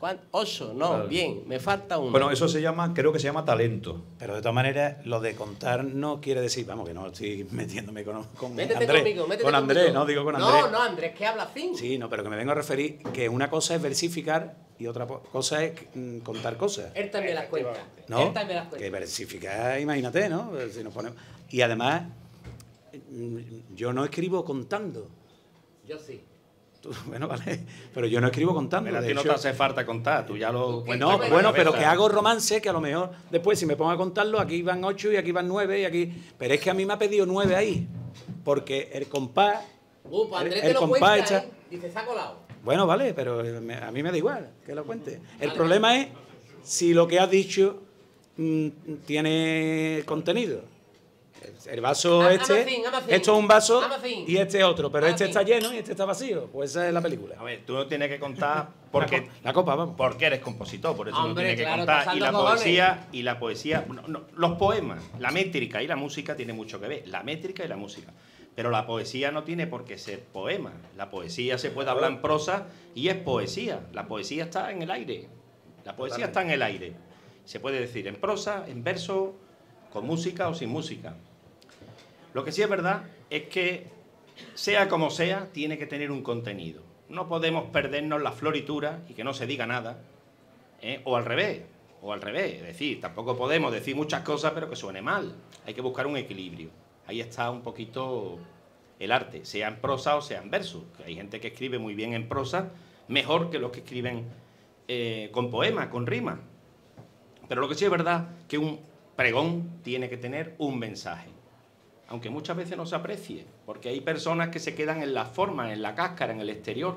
Speaker 1: ¿Cuánto? Ocho, no,
Speaker 2: Claro.
Speaker 1: bien, me falta uno.
Speaker 2: Bueno, eso se llama, creo que se llama talento.
Speaker 4: Pero de todas maneras, lo de contar no quiere decir, vamos, que no estoy metiéndome con, con
Speaker 1: métete
Speaker 4: Andrés.
Speaker 1: conmigo, métete
Speaker 4: con Andrés,
Speaker 1: conmigo.
Speaker 4: no digo con Andrés.
Speaker 1: No, no, Andrés, que habla así.
Speaker 4: Sí, no, pero que me vengo a referir que una cosa es versificar y otra po- cosa es mm, contar cosas.
Speaker 1: Él también las cuenta.
Speaker 4: ¿No?
Speaker 1: Él también las cuenta.
Speaker 4: Que versificar, imagínate, ¿no? Si nos ponemos... Y además, mm, yo no escribo contando.
Speaker 1: Yo sí.
Speaker 4: Tú- Bueno, vale, pero yo no escribo contando.
Speaker 3: Pero a
Speaker 4: de
Speaker 3: ti no
Speaker 4: hecho-
Speaker 3: te hace falta contar, tú ya lo...
Speaker 1: ¿Qué?
Speaker 4: No,
Speaker 1: ¿Qué?
Speaker 4: bueno,
Speaker 1: ¿Qué?
Speaker 4: pero
Speaker 1: ¿Qué?
Speaker 4: que hago romance que a lo mejor después si me pongo a contarlo, aquí van ocho y aquí van nueve y aquí... Pero es que a mí me ha pedido nueve ahí, porque el compás...
Speaker 1: Uh, pues Andrés
Speaker 4: el-
Speaker 1: te
Speaker 4: el
Speaker 1: lo
Speaker 4: compás
Speaker 1: cuenta,
Speaker 4: echa-
Speaker 1: ¿eh? Dice, se ha colado.
Speaker 4: Bueno, vale, pero me- a mí me da igual que lo cuente. El
Speaker 1: Vale.
Speaker 4: problema es si lo que has dicho mm, tiene contenido. El vaso
Speaker 1: Am-
Speaker 4: este,
Speaker 1: Amacín, Amacín.
Speaker 4: esto es un vaso
Speaker 1: Amacín.
Speaker 4: y este es otro, pero este
Speaker 1: Amacín.
Speaker 4: está lleno y este está vacío. Pues esa es la película.
Speaker 3: A ver, tú no tienes que contar porque...
Speaker 4: La, co- la copa, vamos.
Speaker 3: Porque eres compositor, por eso
Speaker 1: Hombre,
Speaker 3: no tienes que
Speaker 1: claro,
Speaker 3: contar. Y
Speaker 1: pasando
Speaker 3: la
Speaker 1: cojones.
Speaker 3: poesía, y la poesía, no, no, los poemas, la métrica y la música tienen mucho que ver, la métrica y la música. Pero la poesía no tiene por qué ser poema. La poesía se puede hablar en prosa y es poesía. La poesía está en el aire. La poesía está en el aire. Se puede decir en prosa, en verso, con música o sin música. Lo que sí es verdad es que, sea como sea, tiene que tener un contenido. No podemos perdernos la floritura y que no se diga nada, ¿eh? o al revés, o al revés. Es decir, tampoco podemos decir muchas cosas pero que suene mal. Hay que buscar un equilibrio. Ahí está un poquito el arte, sea en prosa o sea en verso. Que hay gente que escribe muy bien en prosa, mejor que los que escriben eh, con poemas, con rimas. Pero lo que sí es verdad que un pregón tiene que tener un mensaje. Aunque muchas veces no se aprecie, porque hay personas que se quedan en las formas, en la cáscara, en el exterior,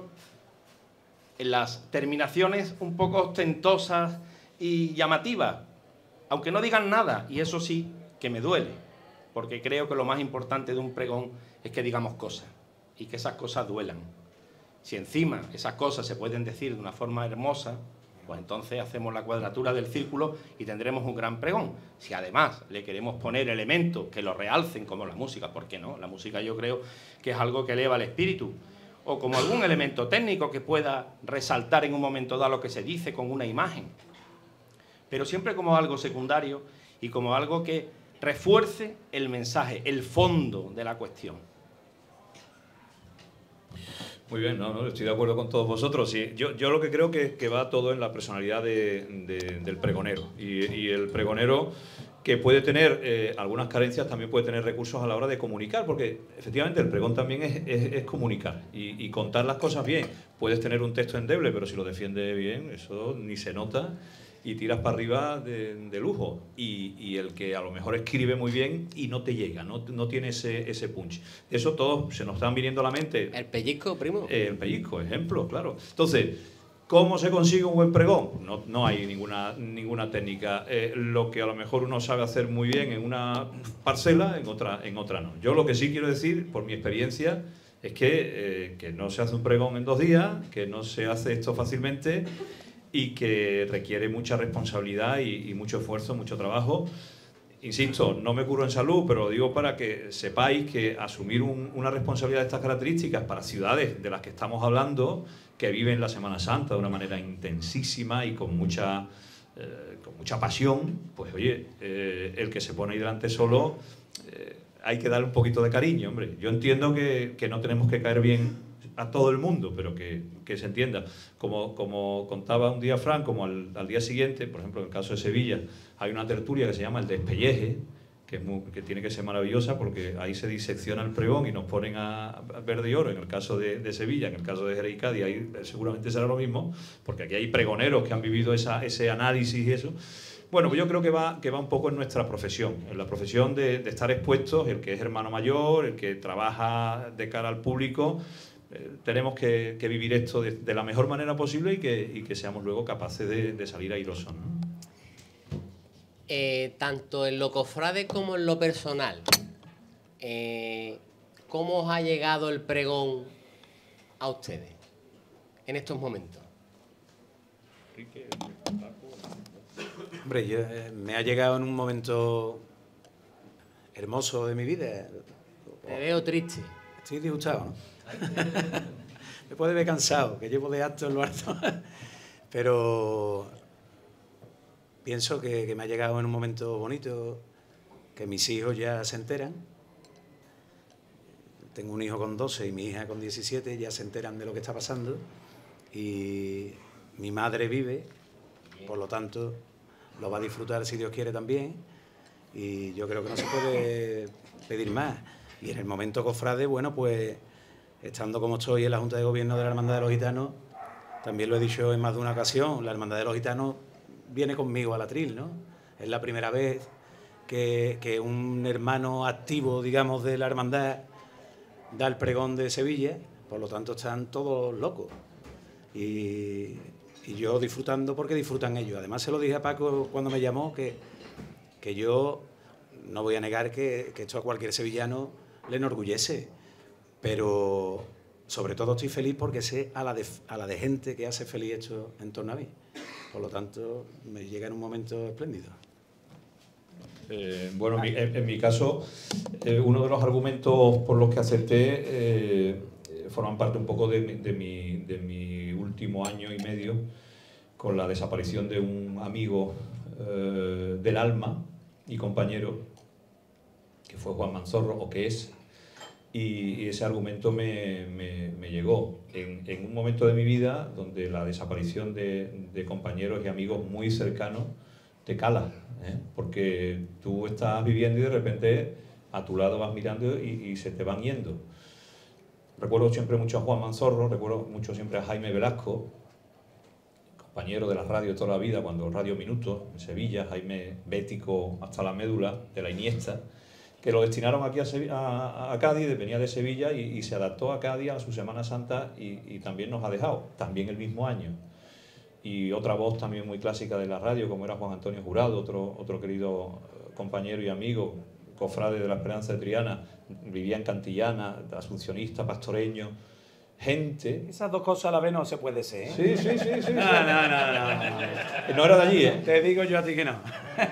Speaker 3: en las terminaciones un poco ostentosas y llamativas, aunque no digan nada, y eso sí que me duele, porque creo que lo más importante de un pregón es que digamos cosas, y que esas cosas duelan. Si encima esas cosas se pueden decir de una forma hermosa, pues entonces hacemos la cuadratura del círculo y tendremos un gran pregón. Si además le queremos poner elementos que lo realcen, como la música, ¿por qué no? La música yo creo que es algo que eleva el espíritu. O como algún elemento técnico que pueda resaltar en un momento dado lo que se dice con una imagen. Pero siempre como algo secundario y como algo que refuerce el mensaje, el fondo de la cuestión.
Speaker 2: Muy bien, no, no, estoy de acuerdo con todos vosotros. Sí, yo, yo lo que creo que, que va todo en la personalidad de, de- del pregonero. Y, y el pregonero, que puede tener eh, algunas carencias, también puede tener recursos a la hora de comunicar, porque efectivamente el pregón también es, es- es comunicar y, y contar las cosas bien. Puedes tener un texto endeble, pero si lo defiendes bien, eso ni se nota y tiras para arriba de, de lujo. Y, y el que a lo mejor escribe muy bien y no te llega, no, no tiene ese, ese punch. De eso todos se nos están viniendo a la mente.
Speaker 1: El pellizco, primo.
Speaker 2: Eh, el pellizco, ejemplo, claro. Entonces, ¿cómo se consigue un buen pregón? No, no hay ninguna, ninguna técnica. Eh, lo que a lo mejor uno sabe hacer muy bien en una parcela, en otra, en otra no. Yo lo que sí quiero decir, por mi experiencia, es que, eh, que no se hace un pregón en dos días, que no se hace esto fácilmente y que requiere mucha responsabilidad y, y mucho esfuerzo, mucho trabajo. Insisto, no me curo en salud, pero lo digo para que sepáis que asumir un- una responsabilidad de estas características para ciudades de las que estamos hablando, que viven la Semana Santa de una manera intensísima y con mucha, eh, con mucha pasión, pues oye, eh, el que se pone ahí delante solo, eh, hay que darle un poquito de cariño, hombre. Yo entiendo que, que no tenemos que caer bien a todo el mundo, pero que, que se entienda. Como, como contaba un día Fran, como al, al día siguiente, por ejemplo, en el caso de Sevilla, hay una tertulia que se llama El Despelleje, que, es muy, que tiene que ser maravillosa porque ahí se disecciona el pregón y nos ponen a, a verde y oro, en el caso de, de Sevilla, en el caso de Jerez y Cádiz, ahí seguramente será lo mismo, porque aquí hay pregoneros que han vivido esa, ese análisis y eso. Bueno, pues yo creo que va, que va un poco en nuestra profesión, en la profesión de, de estar expuestos, el que es hermano mayor, el que trabaja de cara al público. Eh, tenemos que, que vivir esto de, de la mejor manera posible y que, y que seamos luego capaces de, de salir airosos, ¿no?
Speaker 1: Eh, tanto en lo cofrade como en lo personal, eh, ¿cómo os ha llegado el pregón a ustedes en estos momentos?
Speaker 4: Hombre, yo, eh, me ha llegado en un momento hermoso de mi vida.
Speaker 1: Te veo triste.
Speaker 4: Estoy disgustado, ¿no? Me puede ver cansado, que llevo de acto en lo alto. Pero pienso que, que me ha llegado en un momento bonito, que mis hijos ya se enteran. Tengo un hijo con doce y mi hija con diecisiete, ya se enteran de lo que está pasando. Y mi madre vive, por lo tanto, lo va a disfrutar si Dios quiere también. Y yo creo que no se puede pedir más. Y en el momento cofrade, bueno, pues estando como estoy en la Junta de Gobierno de la Hermandad de los Gitanos, también lo he dicho en más de una ocasión, la Hermandad de los Gitanos viene conmigo al atril, ¿no? Es la primera vez que, que un hermano activo, digamos, de la hermandad da el pregón de Sevilla, por lo tanto están todos locos. Y, y yo disfrutando porque disfrutan ellos. Además se lo dije a Paco cuando me llamó, que, que yo no voy a negar que, que esto a cualquier sevillano le enorgullece, pero sobre todo estoy feliz porque sé a la de, a la de gente que hace feliz esto en torno a mí. Por lo tanto, me llega en un momento espléndido.
Speaker 2: Eh, bueno, en mi, en, en mi caso, eh, uno de los argumentos por los que acepté eh, forman parte un poco de, de, mi, de mi último año y medio con la desaparición de un amigo eh, del alma y compañero, que fue Juan Manzorro, o que es, y, y ese argumento me, me, me llegó en, en un momento de mi vida donde la desaparición de, de compañeros y amigos muy cercanos te cala, ¿eh? Porque tú estás viviendo y de repente a tu lado vas mirando y, y se te van yendo. Recuerdo siempre mucho a Juan Manzorro, recuerdo mucho siempre a Jaime Velasco, compañero de la radio de toda la vida, cuando Radio Minutos en Sevilla, Jaime bético hasta la médula, de la Iniesta, que lo destinaron aquí a, a, a Cádiz, venía de Sevilla y, y se adaptó a Cádiz a su Semana Santa y, y también nos ha dejado, también el mismo año. Y otra voz también muy clásica de la radio, como era Juan Antonio Jurado, otro, otro querido compañero y amigo, cofrade de la Esperanza de Triana, vivía en Cantillana, asuncionista, pastoreño, gente...
Speaker 4: Esas dos cosas a la vez no se puede ser, ¿eh?
Speaker 2: Sí, sí, sí, sí.
Speaker 4: No, no, no, no, no.
Speaker 2: No era de allí, ¿eh?
Speaker 4: Te digo yo a ti que no.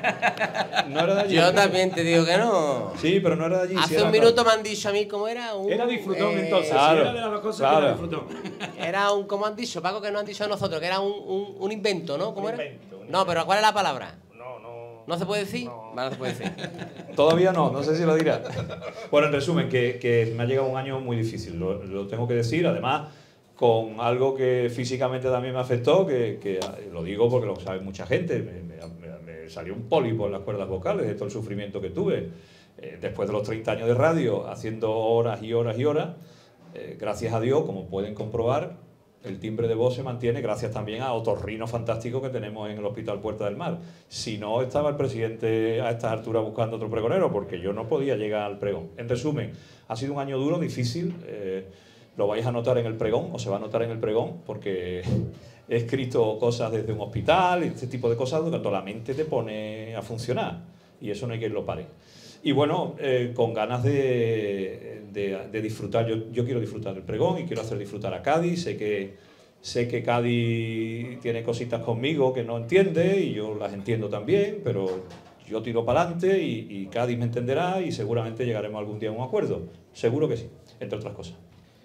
Speaker 2: No era de allí.
Speaker 1: Yo también te digo que no.
Speaker 2: Sí, pero no era de allí.
Speaker 1: Hace
Speaker 2: sí
Speaker 1: un
Speaker 2: era
Speaker 1: minuto
Speaker 2: claro.
Speaker 1: me han dicho a mí cómo era un...
Speaker 4: Era disfrutón
Speaker 1: eh,
Speaker 4: entonces,
Speaker 2: claro,
Speaker 4: si era de las dos cosas
Speaker 2: claro.
Speaker 4: que era disfrutón.
Speaker 1: Era un, ¿cómo han dicho, Paco, que no han dicho a nosotros? Que era un, un, un invento, ¿no? ¿Cómo
Speaker 3: Un
Speaker 1: era?
Speaker 3: invento, un
Speaker 1: No, pero ¿cuál es la palabra?
Speaker 3: No, no.
Speaker 1: ¿No se puede decir?
Speaker 3: No.
Speaker 1: Vale, no se puede decir.
Speaker 2: Todavía no, no sé si lo dirá. Bueno, en resumen, que, que me ha llegado un año muy difícil, lo, lo tengo que decir, además con algo que físicamente también me afectó, que, que lo digo porque lo sabe mucha gente, me, me, me salió un pólipo en las cuerdas vocales de todo el sufrimiento que tuve. Eh, después de los treinta años de radio, haciendo horas y horas y horas, eh, gracias a Dios, como pueden comprobar, el timbre de voz se mantiene gracias también a otorrino fantástico que tenemos en el Hospital Puerta del Mar. Si no, estaba el presidente a estas alturas buscando otro pregonero, porque yo no podía llegar al pregón. En resumen, ha sido un año duro, difícil, eh, lo vais a notar en el pregón, o se va a notar en el pregón, porque he escrito cosas desde un hospital, y este tipo de cosas, cuando la mente te pone a funcionar, y eso no hay quien lo pare. Y bueno, eh, con ganas de, de, de disfrutar, yo, yo quiero disfrutar del pregón y quiero hacer disfrutar a Cádiz, sé que, sé que Cádiz tiene cositas conmigo que no entiende, y yo las entiendo también, pero yo tiro para adelante y, y Cádiz me entenderá y seguramente llegaremos algún día a un acuerdo, seguro que sí, entre otras cosas.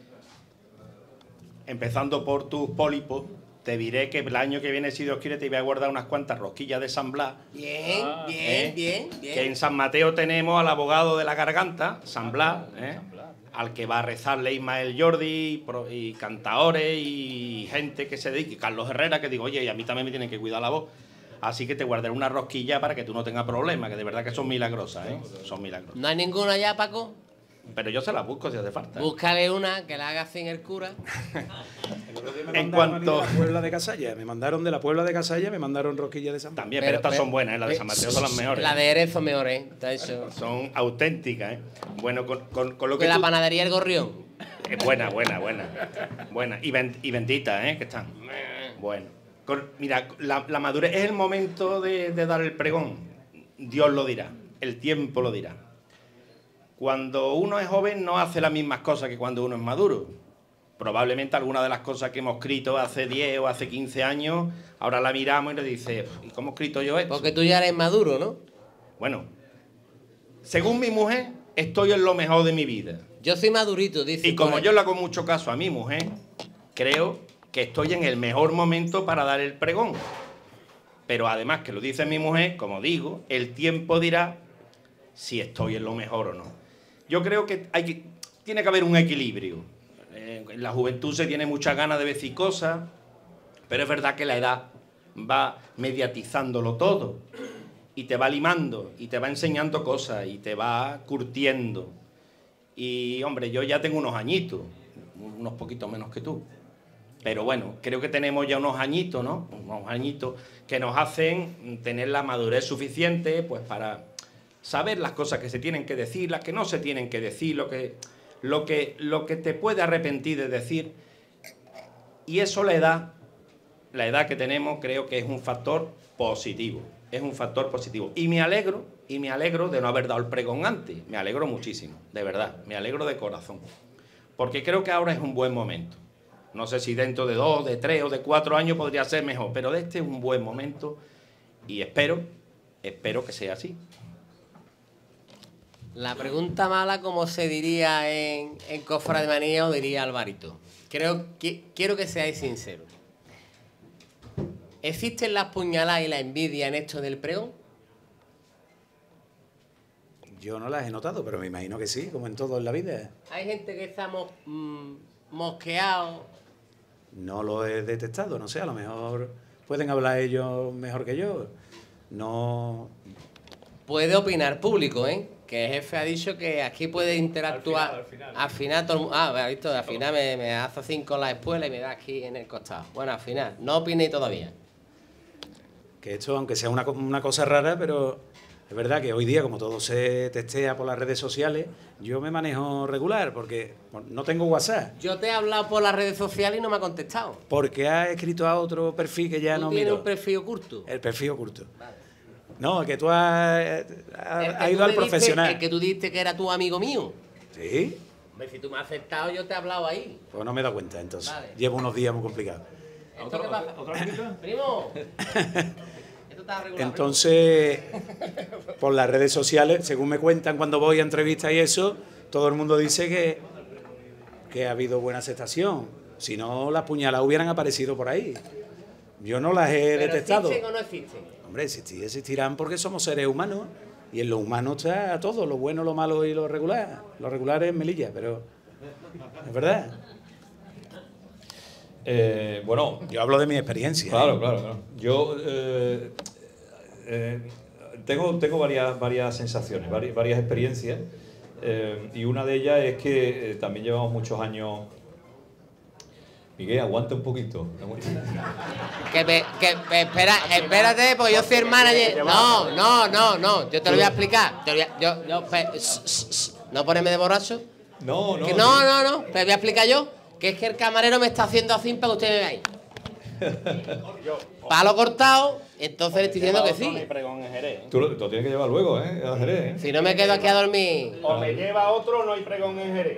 Speaker 3: Empezando por tus pólipos, te diré que el año que viene, si Dios quiere, te voy a guardar unas cuantas rosquillas de San Blas.
Speaker 1: Bien,
Speaker 3: Ah,
Speaker 1: bien,
Speaker 3: ¿eh?
Speaker 1: bien, bien.
Speaker 3: Que en San Mateo tenemos al abogado de la garganta, San Blas, ¿eh? Al que va a rezarle Ismael Jordi, y, y cantaores y gente que se dedique, Carlos Herrera, que digo, oye, y a mí también me tienen que cuidar la voz. Así que te guardaré una rosquilla para que tú no tengas problemas, que de verdad que son milagrosas, ¿eh? Son milagrosas.
Speaker 1: ¿No hay ninguna ya, Paco?
Speaker 3: Pero yo se las busco si hace falta.
Speaker 1: Búscale una que la haga sin el cura.
Speaker 4: En
Speaker 3: En
Speaker 4: cuanto
Speaker 3: cuanto-
Speaker 4: a la Puebla de Casalla, me mandaron de la Puebla de Casalla, me mandaron rosquillas de San Blas.
Speaker 3: También, pero, estas son buenas, ¿eh? Las de San Mateo son las mejores.
Speaker 1: La de Jerez son mejores, ¿eh? Está hecho.
Speaker 3: Son auténticas, ¿eh? Bueno, con, con, con lo que
Speaker 1: De la
Speaker 3: tú-
Speaker 1: panadería El Gorrión.
Speaker 3: Eh, buena, buena, buena. Buena. Y, ben- y benditas, ¿eh? Que están. Bueno. Con- mira, la, la madurez es el momento de, de dar el pregón. Dios lo dirá. El tiempo lo dirá. Cuando uno es joven no hace las mismas cosas que cuando uno es maduro. Probablemente algunas de las cosas que hemos escrito hace diez o hace quince años, ahora la miramos y le dice, ¿y cómo he escrito yo esto?
Speaker 1: Porque tú ya eres maduro, ¿no?
Speaker 3: Bueno, según mi mujer, estoy en lo mejor de mi vida.
Speaker 1: Yo soy madurito, dice.
Speaker 3: Y como
Speaker 1: por
Speaker 3: yo
Speaker 1: ahí.
Speaker 3: le hago mucho caso a mi mujer, creo que estoy en el mejor momento para dar el pregón. Pero además, que lo dice mi mujer, como digo, el tiempo dirá si estoy en lo mejor o no. Yo creo que, hay que tiene que haber un equilibrio. Eh, en la juventud se tiene muchas ganas de decir cosas, pero es verdad que la edad va mediatizándolo todo y te va limando y te va enseñando cosas y te va curtiendo. Y, hombre, yo ya tengo unos añitos, unos poquitos menos que tú. Pero bueno, creo que tenemos ya unos añitos, ¿no? Unos añitos que nos hacen tener la madurez suficiente pues para saber las cosas que se tienen que decir, las que no se tienen que decir, lo que, lo que, lo que te puede arrepentir de decir. Y eso la edad, la edad que tenemos, creo que es un factor positivo. Es un factor positivo. Y me alegro, y me alegro de no haber dado el pregón antes. Me alegro muchísimo, de verdad. Me alegro de corazón. Porque creo que ahora es un buen momento. No sé si dentro de dos, de tres o de cuatro años podría ser mejor, pero este es un buen momento y espero, espero que sea así.
Speaker 1: La pregunta mala, como se diría en, en Cofrademanía, o diría Alvarito. Creo que, quiero que seáis sinceros. ¿Existen las puñaladas y la envidia en esto del pregón?
Speaker 4: Yo no las he notado, pero me imagino que sí, como en todo en la vida.
Speaker 1: Hay gente que estamos mmm, mosqueados.
Speaker 4: No lo he detectado, no sé, a lo mejor pueden hablar ellos mejor que yo. No...
Speaker 1: Puede opinar público, ¿eh? Que el jefe ha dicho que aquí puede interactuar.
Speaker 2: Al final, al final.
Speaker 1: Al final todo el mundo... Ah, ¿has visto? Al final me, me hace cinco en la espuela y me da aquí en el costado. Bueno, al final, no opinéis todavía.
Speaker 4: Que esto, aunque sea una, una cosa rara, pero es verdad que hoy día, como todo se testea por las redes sociales, yo me manejo regular, porque no tengo WhatsApp.
Speaker 1: Yo te he hablado por las redes sociales y no me ha contestado.
Speaker 4: Porque ha escrito a otro perfil que ya
Speaker 1: ¿Tú
Speaker 4: no
Speaker 1: tienes
Speaker 4: miro.
Speaker 1: un perfil oculto?
Speaker 4: El perfil oculto.
Speaker 1: Vale.
Speaker 4: No, que tú has, has,
Speaker 1: El que
Speaker 4: has ido
Speaker 1: tú
Speaker 4: al
Speaker 1: me diste-
Speaker 4: profesional.
Speaker 1: El que tú dijiste que era tu amigo mío.
Speaker 4: Sí,
Speaker 1: Hombre, si tú me has aceptado, yo te he hablado ahí.
Speaker 4: pues no me he dado cuenta, entonces.
Speaker 1: Vale.
Speaker 4: Llevo unos días muy complicados.
Speaker 1: ¿Esto qué pasa? Primo. Esto está regular.
Speaker 4: Entonces, por las redes sociales, según me cuentan cuando voy a entrevistas y eso, todo el mundo dice que, que ha habido buena aceptación. Si no, las puñaladas hubieran aparecido por ahí. Yo no las he
Speaker 1: ¿Pero
Speaker 4: detectado.
Speaker 1: existen o no existen?
Speaker 4: Hombre, existir, existirán porque somos seres humanos y en lo humano está todo, lo bueno, lo malo y lo regular. Lo regular es Melilla, pero es verdad.
Speaker 2: Eh, bueno,
Speaker 4: Yo hablo de mi experiencia.
Speaker 2: claro,
Speaker 4: ¿eh?
Speaker 2: claro, claro. Yo eh, eh, tengo, tengo varias, varias sensaciones, varias, varias experiencias, eh, y una de ellas es que eh, también llevamos muchos años... Miguel, aguanta un poquito.
Speaker 1: Que, me, que me espera, espérate, porque yo soy el manager. No, no, no, no. Yo te lo voy a explicar. Te lo voy a- yo, yo, pe- s- s- s- no ponerme de borracho.
Speaker 2: No, no.
Speaker 1: Que no, no, no. Te voy a explicar yo. Que es que el camarero me está haciendo así para que usted me vea ahí. Palo cortado, entonces le estoy diciendo que sí.
Speaker 3: Pregón en Jerez.
Speaker 2: Tú lo, lo tienes que llevar luego, ¿eh? A Jerez, ¿eh?
Speaker 1: Si no me quedo aquí a dormir.
Speaker 3: O me lleva otro, no hay pregón en Jerez.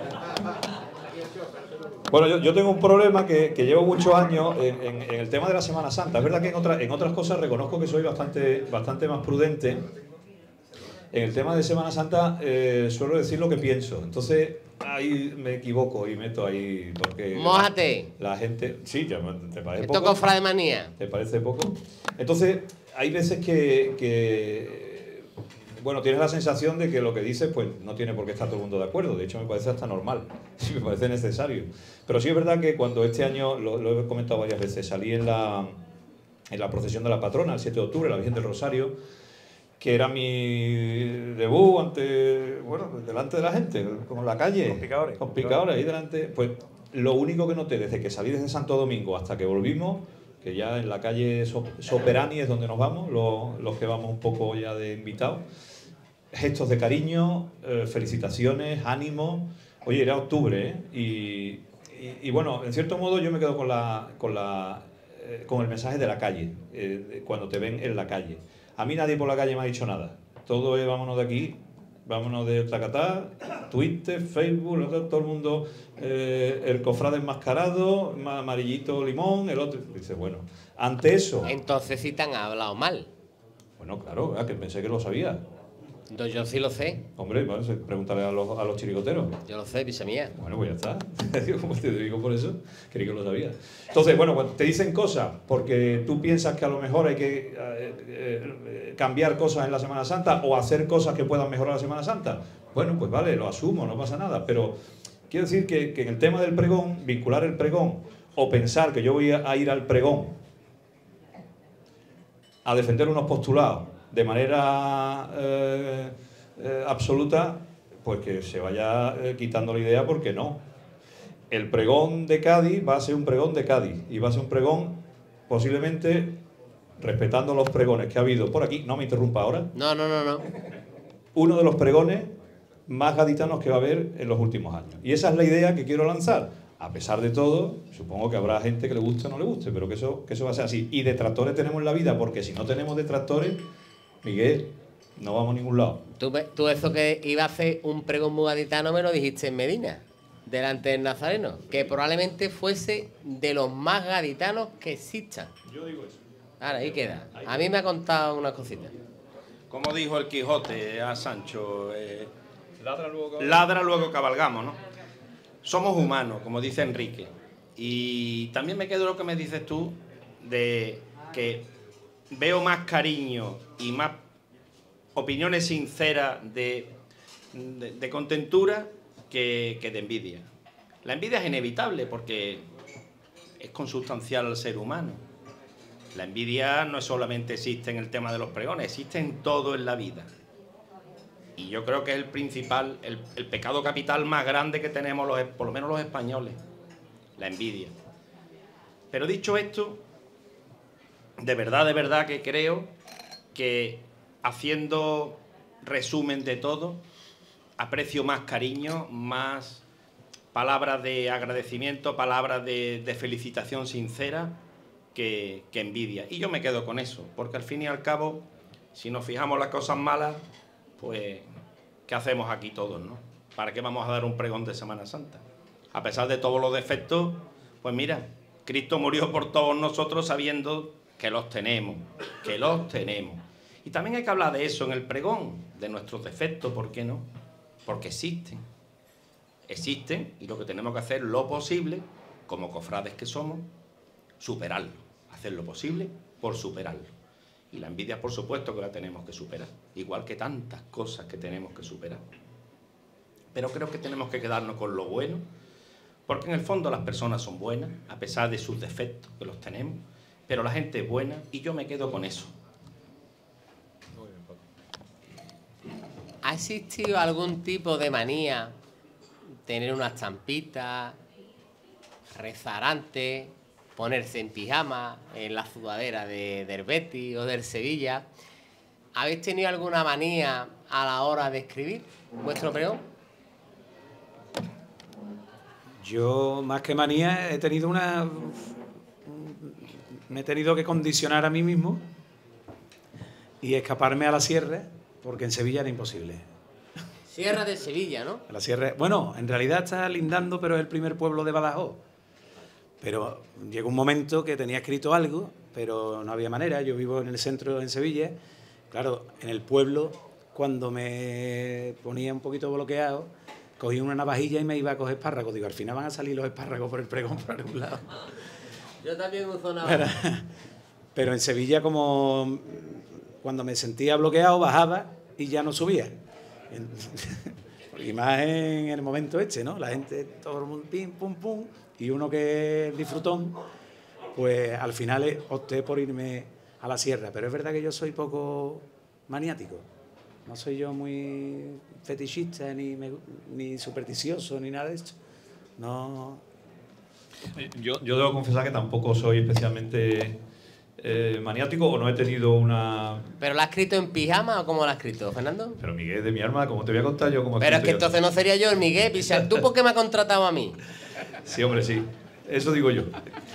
Speaker 2: Bueno, yo, yo tengo un problema que, que llevo muchos años en, en- en el tema de la Semana Santa. Es verdad que en, otra- en otras cosas reconozco que soy bastante, bastante más prudente. En el tema de Semana Santa eh, suelo decir lo que pienso. Entonces ahí me equivoco y meto ahí porque...
Speaker 1: Mójate.
Speaker 2: La gente... Sí, ya me- ¿te parece
Speaker 1: Esto
Speaker 2: poco?
Speaker 1: con Frademanía.
Speaker 2: ¿Te parece poco? Entonces, hay veces que, que, bueno, tienes la sensación de que lo que dices, pues no tiene por qué estar todo el mundo de acuerdo. De hecho, me parece hasta normal, sí, me parece necesario. Pero sí es verdad que cuando este año, lo, lo he comentado varias veces, salí en la, en la procesión de la patrona, el siete de octubre, la Virgen del Rosario, que era mi debut ante, bueno, delante de la gente, como en la calle.
Speaker 3: Con picadores.
Speaker 2: Con picadores, ahí delante. Pues lo único que noté desde que salí desde Santo Domingo hasta que volvimos, que ya en la calle So- Soperani es donde nos vamos, los, los que vamos un poco ya de invitados, gestos de cariño, eh, felicitaciones, ánimo. Oye, era octubre, ¿eh? Y, y, y bueno, en cierto modo yo me quedo con, la, con, la, eh, con el mensaje de la calle, eh, cuando te ven en la calle. A mí nadie por la calle me ha dicho nada. Todo es vámonos de aquí, vámonos de Tacatá, Twitter, Facebook, todo el mundo, eh, el cofrade enmascarado, ma- amarillito limón, el otro. Dice, bueno, ante eso...
Speaker 1: Entonces sí te han hablado mal.
Speaker 2: Bueno, claro, ah, que pensé que lo sabía.
Speaker 1: Entonces, yo sí lo sé.
Speaker 2: Hombre, bueno, pregúntale a los, a los chirigoteros.
Speaker 1: Yo lo sé, pisa mía.
Speaker 2: Bueno, pues ya está. ¿Cómo te digo por eso? Creí que lo sabía. Entonces, bueno, cuando te dicen cosas porque tú piensas que a lo mejor hay que eh, eh, cambiar cosas en la Semana Santa o hacer cosas que puedan mejorar la Semana Santa, bueno, pues vale, lo asumo, no pasa nada. Pero quiero decir que, que en el tema del pregón, vincular el pregón o pensar que yo voy a ir al pregón a defender unos postulados de manera eh, eh, absoluta, pues que se vaya eh, quitando la idea, porque no. El pregón de Cádiz va a ser un pregón de Cádiz y va a ser un pregón posiblemente respetando los pregones que ha habido por aquí. No me interrumpa ahora.
Speaker 1: No, no, no, no.
Speaker 2: Uno de los pregones más gaditanos que va a haber en los últimos años. Y esa es la idea que quiero lanzar. A pesar de todo, supongo que habrá gente que le guste o no le guste, pero que eso, que eso va a ser así. Y detractores tenemos en la vida, porque si no tenemos detractores, Miguel, no vamos a ningún lado.
Speaker 1: Tú, tú eso que iba a hacer un pregón muy gaditano me lo dijiste en Medina, delante del Nazareno, que probablemente fuese de los más gaditanos que existan.
Speaker 2: Yo digo eso.
Speaker 1: Ahora, ahí queda. A mí me ha contado unas cositas.
Speaker 3: Como dijo el Quijote a Sancho, eh,
Speaker 2: Ladra luego cabalgamos.
Speaker 3: ladra luego cabalgamos, ¿no? Somos humanos, como dice Enrique. Y también me quedo lo que me dices tú, de que veo más cariño y más opiniones sinceras de, de, de contentura que, que de envidia. La envidia es inevitable porque es consustancial al ser humano. La envidia no solamente existe en el tema de los pregones, existe en todo en la vida. Y yo creo que es el principal, el, el pecado capital más grande que tenemos, los, por lo menos los españoles, la envidia. Pero dicho esto, de verdad, de verdad que creo que haciendo resumen de todo, aprecio más cariño, más palabras de agradecimiento, palabras de, de felicitación sincera que, que envidia. Y yo me quedo con eso, porque al fin y al cabo, si nos fijamos las cosas malas, pues, ¿qué hacemos aquí todos, no? ¿Para qué vamos a dar un pregón de Semana Santa? A pesar de todos los defectos, pues mira, Cristo murió por todos nosotros sabiendo que los tenemos, que los tenemos. Y también hay que hablar de eso en el pregón, de nuestros defectos, ¿por qué no? Porque existen. Existen y lo que tenemos que hacer lo posible, como cofrades que somos, superarlo. Hacer lo posible por superarlo. Y la envidia, por supuesto, que la tenemos que superar. Igual que tantas cosas que tenemos que superar. Pero creo que tenemos que quedarnos con lo bueno, porque en el fondo las personas son buenas, a pesar de sus defectos, que los tenemos, pero la gente es buena y yo me quedo con eso.
Speaker 1: ¿Ha existido algún tipo de manía? Tener una estampita, rezar antes, ponerse en pijama en la sudadera de, del Betis o del Sevilla. ¿Habéis tenido alguna manía a la hora de escribir vuestro pregón?
Speaker 4: Yo, más que manía, he tenido una... Me he tenido que condicionar a mí mismo y escaparme a la sierra, porque en Sevilla era imposible.
Speaker 1: Sierra de Sevilla, ¿no?
Speaker 4: La sierra, bueno, en realidad está lindando, pero es el primer pueblo de Badajoz. Pero llegó un momento que tenía escrito algo, pero no había manera. Yo vivo en el centro, en Sevilla. Claro, en el pueblo, cuando me ponía un poquito bloqueado, cogí una navajilla y me iba a coger espárragos. Digo, al final van a salir los espárragos por el pregón por algún lado.
Speaker 1: Yo también uso navaja.
Speaker 4: Pero, pero en Sevilla, como cuando me sentía bloqueado, bajaba y ya no subía. Y más en el momento este, ¿no? La gente, todo el mundo, pim, pum, pum, y uno que es disfrutón, pues al final opté por irme a la sierra. Pero es verdad que yo soy poco maniático. No soy yo muy fetichista, ni, me, ni supersticioso, ni nada de esto. No.
Speaker 2: Yo, yo debo confesar que tampoco soy especialmente eh, maniático o no he tenido una...
Speaker 1: ¿Pero la has escrito en pijama o cómo la has escrito, Fernando?
Speaker 2: Pero Miguel, de mi arma, ¿cómo te voy a contar yo cómo he
Speaker 1: Pero es que
Speaker 2: escrito yo?
Speaker 1: entonces no sería yo el Miguel, Pizar. ¿Tú por qué me has contratado a mí?
Speaker 2: Sí, hombre, sí. Eso digo yo.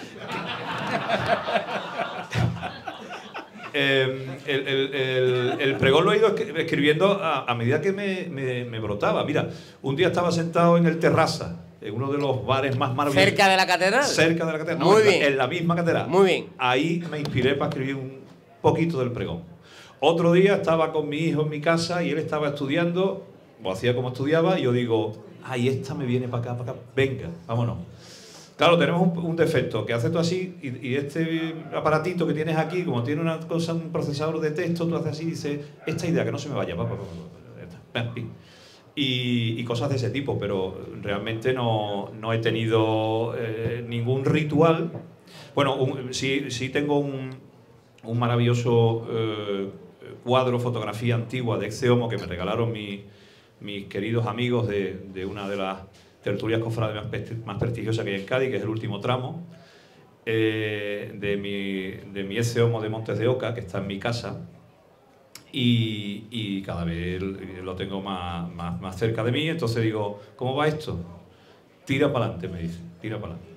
Speaker 2: eh, el, el, el, el pregón lo he ido escribiendo a, a medida que me, me, me brotaba. Mira, un día estaba sentado en el Terraza, en uno de los bares más maravillosos.
Speaker 1: ¿Cerca de la catedral?
Speaker 2: Cerca de la catedral.
Speaker 1: Muy
Speaker 2: no,
Speaker 1: bien.
Speaker 2: En la misma catedral.
Speaker 1: Muy bien.
Speaker 2: Ahí me inspiré para escribir un poquito del pregón. Otro día estaba con mi hijo en mi casa y él estaba estudiando, o hacía como estudiaba, y yo digo, ay, esta me viene para acá, para acá, venga, vámonos. Claro, tenemos un, un defecto, que haces tú así, y, y este aparatito que tienes aquí, como tiene una cosa, un procesador de texto, tú haces así y dices, esta idea, que no se me vaya, pa, pa, pa, pa, pa, y, y cosas de ese tipo, pero realmente no, no he tenido eh, ningún ritual. Bueno, un, sí, sí tengo un, un maravilloso... Eh, cuadro, fotografía antigua de Exeomo que me regalaron mi, mis queridos amigos de, de una de las tertulias cofrades más, más prestigiosas que hay en Cádiz, que es el último tramo, eh, de mi, de mi Exeomo de Montes de Oca, que está en mi casa, y, y cada vez lo tengo más, más, más cerca de mí. Entonces digo, ¿cómo va esto? Tira para adelante, me dice, tira para adelante.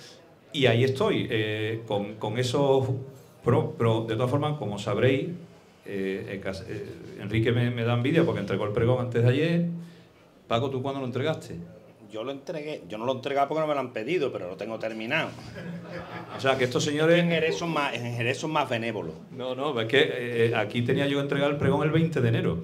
Speaker 2: Y ahí estoy, eh, con, con esos... Pero, pero de todas formas, como sabréis, Eh, eh, Enrique me, me da envidia porque entregó el pregón antes de ayer. Paco, ¿tú cuándo lo entregaste?
Speaker 3: Yo lo entregué, yo no lo entregué porque no me lo han pedido, pero lo tengo terminado.
Speaker 2: O sea, que estos señores...
Speaker 3: En Jerez son más, en Jerez son más benévolos.
Speaker 2: No, no, es que eh, aquí tenía yo que entregar el pregón el veinte de enero.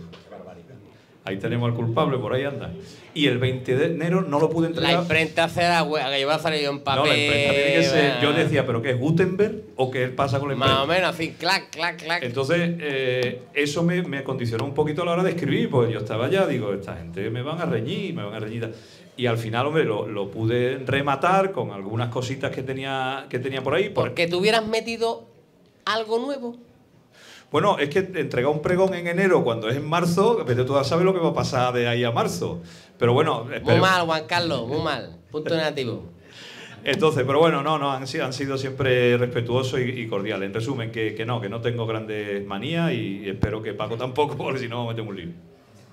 Speaker 2: Ahí tenemos al culpable, por ahí anda. Y el veinte de enero no lo pude entregar.
Speaker 1: La imprenta será hueá, que yo voy a salir yo en papel.
Speaker 2: No, la imprenta tiene que ser... Yo decía, ¿pero qué es Gutenberg o qué pasa con la imprenta?
Speaker 1: Más o menos, así, clac, clac, clac.
Speaker 2: Entonces, eh, eso me, me condicionó un poquito a la hora de escribir, pues yo estaba allá, digo, esta gente me van a reñir, me van a reñir. Y al final, hombre, lo, lo pude rematar con algunas cositas que tenía, que tenía por ahí.
Speaker 1: Porque tú hubieras metido algo nuevo.
Speaker 2: Bueno, es que entregar un pregón en enero cuando es en marzo, vete tú a saber lo que va a pasar de ahí a marzo. Pero bueno...
Speaker 1: Espero. Muy mal, Juan Carlos, muy mal. Punto negativo.
Speaker 2: Entonces, pero bueno, no, no, han, han sido siempre respetuosos y, y cordiales. En resumen, que, que no, que no tengo grandes manías y, y espero que Paco tampoco, porque si no me metemos un lío.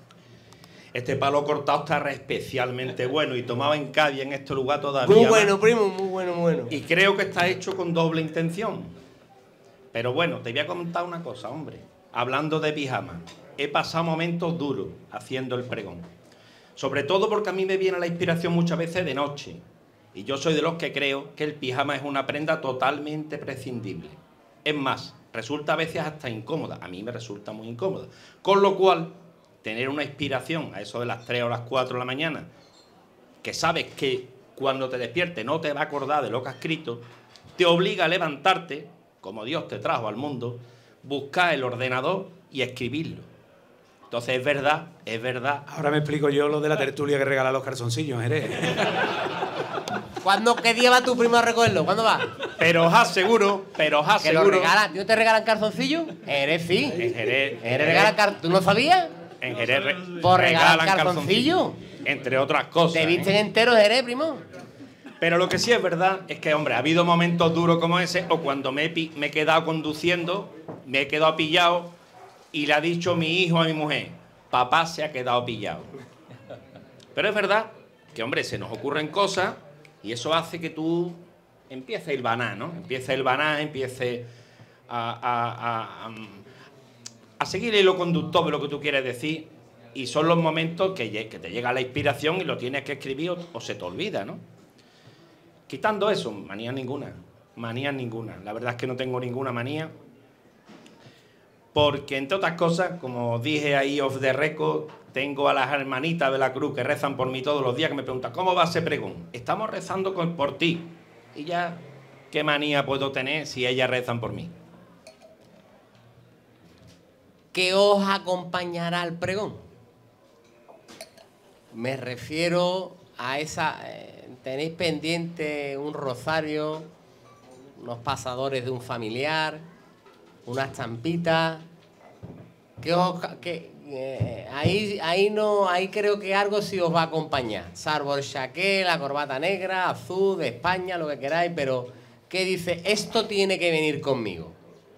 Speaker 3: Este palo cortado está especialmente bueno y tomado en Cádiz, en este lugar todavía.
Speaker 1: Muy bueno, más. Primo, muy bueno, muy bueno.
Speaker 3: Y creo que está hecho con doble intención. Pero bueno, te voy a contar una cosa, hombre. Hablando de pijama, he pasado momentos duros haciendo el pregón. Sobre todo porque a mí me viene la inspiración muchas veces de noche. Y yo soy de los que creo que el pijama es una prenda totalmente prescindible. Es más, resulta a veces hasta incómoda. A mí me resulta muy incómoda. Con lo cual, tener una inspiración a eso de las tres o las cuatro de la mañana, que sabes que cuando te despiertes no te va a acordar de lo que has escrito, te obliga a levantarte, como Dios te trajo al mundo, buscar el ordenador y escribirlo. Entonces es verdad, es verdad.
Speaker 4: Ahora me explico yo lo de la tertulia que regala los calzoncillos, Jerez.
Speaker 1: ¿Cuándo, qué día va tu primo a recogerlo? ¿Cuándo va?
Speaker 3: Pero os aseguro, pero os aseguro...
Speaker 1: ¿Que lo regalan? ¿No te regalan calzoncillos? Jerez sí.
Speaker 3: En Jerez...
Speaker 1: ¿Jerez regalan calzoncillos? ¿Tú no sabías?
Speaker 3: En Jerez re
Speaker 1: ¿Por regalan calzoncillos?
Speaker 3: Entre otras cosas.
Speaker 1: ¿Te visten
Speaker 3: ¿eh?
Speaker 1: enteros, Jerez, primo?
Speaker 3: Pero lo que sí es verdad es que, hombre, ha habido momentos duros como ese, o cuando me he, me he quedado conduciendo, me he quedado pillado y le ha dicho mi hijo a mi mujer, papá se ha quedado pillado. Pero es verdad que, hombre, se nos ocurren cosas y eso hace que tú empieces a hilvanar, ¿no? Empieces a hilvanar, empieces a, a, a, a seguir el hilo conductor de lo que tú quieres decir, y son los momentos que, que te llega la inspiración y lo tienes que escribir o, o se te olvida, ¿no? Quitando eso, manía ninguna, manía ninguna. La verdad es que no tengo ninguna manía, porque entre otras cosas, como dije ahí off the record, tengo a las hermanitas de la cruz que rezan por mí todos los días, que me preguntan, ¿cómo va ese pregón? Estamos rezando con, por ti. Y ya, ¿qué manía puedo tener si ellas rezan por mí?
Speaker 1: ¿Qué os acompañará al pregón? Me refiero a esa... Eh, ¿tenéis pendiente un rosario, unos pasadores de un familiar, unas champitas? ¿Qué os, qué, eh, ahí, ahí, no, ahí creo que algo sí os va a acompañar. Salvo el chaqué, la corbata negra, azul, de España, lo que queráis, pero ¿qué dice? Esto tiene que venir conmigo.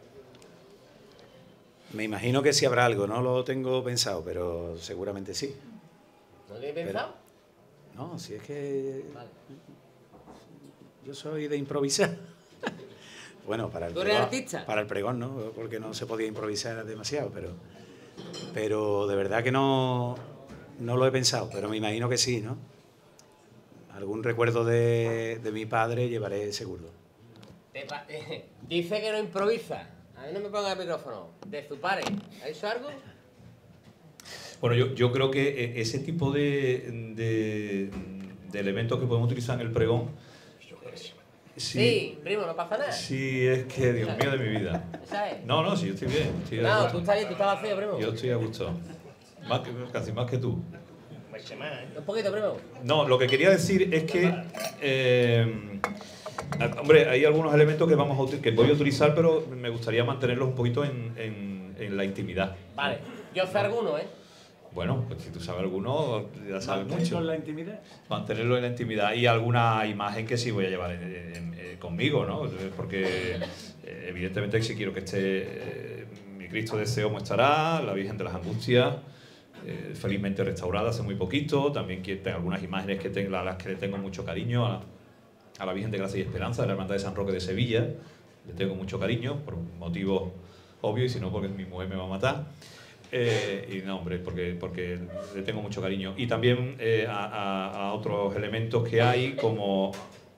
Speaker 4: Me imagino que sí habrá algo, no lo tengo pensado, pero seguramente sí.
Speaker 1: ¿No lo habéis pensado?
Speaker 4: Pero, no, si es que vale. Yo soy de improvisar. Bueno, para el
Speaker 1: ¿Tú eres
Speaker 4: pregón,
Speaker 1: artista?
Speaker 4: Para el pregón, ¿no? Porque no se podía improvisar demasiado, pero, pero de verdad que no, no lo he pensado, pero me imagino que sí, ¿no? Algún recuerdo de, de mi padre llevaré seguro.
Speaker 1: Dice que no improvisa. A mí no me ponga el micrófono. De Zupare, ¿ha hecho algo?
Speaker 2: Bueno, yo, yo creo que ese tipo de, de, de elementos que podemos utilizar en el pregón...
Speaker 1: Sí, sí, primo, no pasa nada.
Speaker 2: Sí, es que, Dios mío de mi vida.
Speaker 1: ¿Sabes?
Speaker 2: No, no, sí, yo estoy bien. Estoy
Speaker 1: no, tú estás bien, tú estás vacío, primo.
Speaker 2: Yo estoy a gusto. Más que, casi más que tú.
Speaker 1: Un poquito, primo.
Speaker 2: No, lo que quería decir es que... Eh, hombre, hay algunos elementos que, vamos a, que voy a utilizar, pero me gustaría mantenerlos un poquito en, en, en la intimidad.
Speaker 1: Vale, yo sé alguno, ¿eh?
Speaker 2: Bueno, pues si tú sabes alguno, ya sabes mucho.
Speaker 4: ¿Mantenerlo en la intimidad?
Speaker 2: Mantenerlo en la intimidad y alguna imagen que sí voy a llevar en, en, en, conmigo, ¿no? Porque eh, evidentemente si quiero que esté eh, mi Cristo Deseo estará, la Virgen de las Angustias, eh, felizmente restaurada hace muy poquito, también tengo algunas imágenes que tengo, a las que le tengo mucho cariño, a, a la Virgen de Gracia y Esperanza de la Hermandad de San Roque de Sevilla, le tengo mucho cariño, por motivos obvios y si no porque mi mujer me va a matar. Eh, y no, hombre, porque, porque le tengo mucho cariño. Y también eh, a, a, a otros elementos que hay, como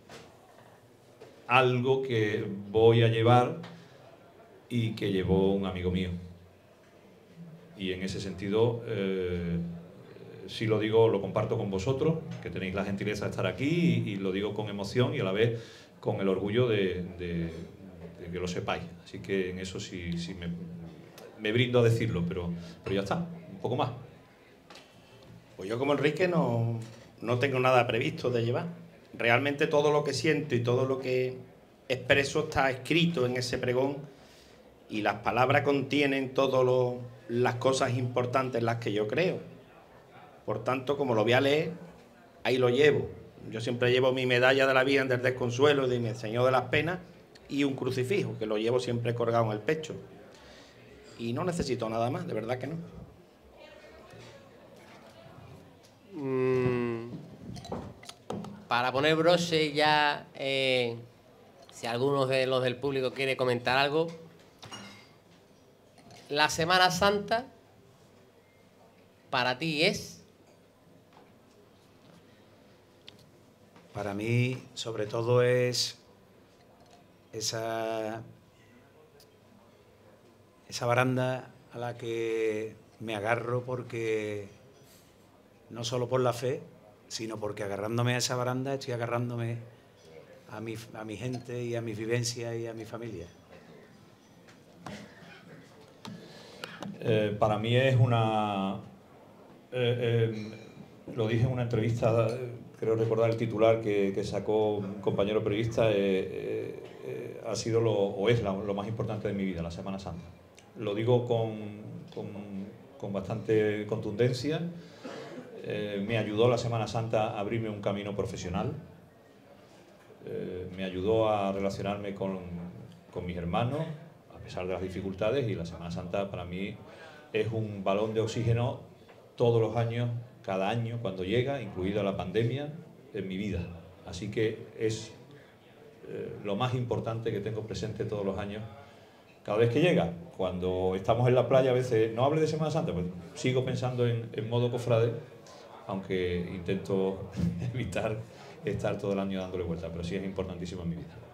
Speaker 2: algo que voy a llevar y que llevó un amigo mío. Y en ese sentido, eh, si lo digo, lo comparto con vosotros, que tenéis la gentileza de estar aquí, y, y lo digo con emoción y a la vez con el orgullo de, de, de que lo sepáis. Así que en eso sí, sí me... me brindo a decirlo, pero, pero ya está, un poco más.
Speaker 3: Pues yo como Enrique no, no tengo nada previsto de llevar. Realmente todo lo que siento y todo lo que expreso está escrito en ese pregón y las palabras contienen todas las cosas importantes en las que yo creo. Por tanto, como lo voy a leer, ahí lo llevo. Yo siempre llevo mi medalla de la Virgen del Desconsuelo, de mi Señor de las Penas y un crucifijo, que lo llevo siempre colgado en el pecho. Y no necesito nada más, de verdad que no.
Speaker 1: Mm, para poner broche ya, eh, si alguno de los del público quiere comentar algo, la Semana Santa para ti es...
Speaker 4: Para mí, sobre todo, es esa... esa baranda a la que me agarro porque, no solo por la fe, sino porque agarrándome a esa baranda estoy agarrándome a mi, a mi gente y a mis vivencias y a mi familia.
Speaker 2: Eh, para mí es una... Eh, eh, lo dije en una entrevista, creo recordar el titular que, que sacó un compañero periodista, eh, eh, eh, ha sido lo, o es la, lo más importante de mi vida, la Semana Santa. Lo digo con, con, con bastante contundencia. Eh, me ayudó la Semana Santa a abrirme un camino profesional. Eh, me ayudó a relacionarme con, con mis hermanos, a pesar de las dificultades, y la Semana Santa para mí es un balón de oxígeno todos los años, cada año, cuando llega, incluida la pandemia, en mi vida. Así que es eh, lo más importante que tengo presente todos los años. Cada vez que llega, cuando estamos en la playa, a veces no hable de Semana Santa, pues sigo pensando en, en modo cofrade, aunque intento evitar estar todo el año dándole vuelta, pero sí es importantísimo en mi vida.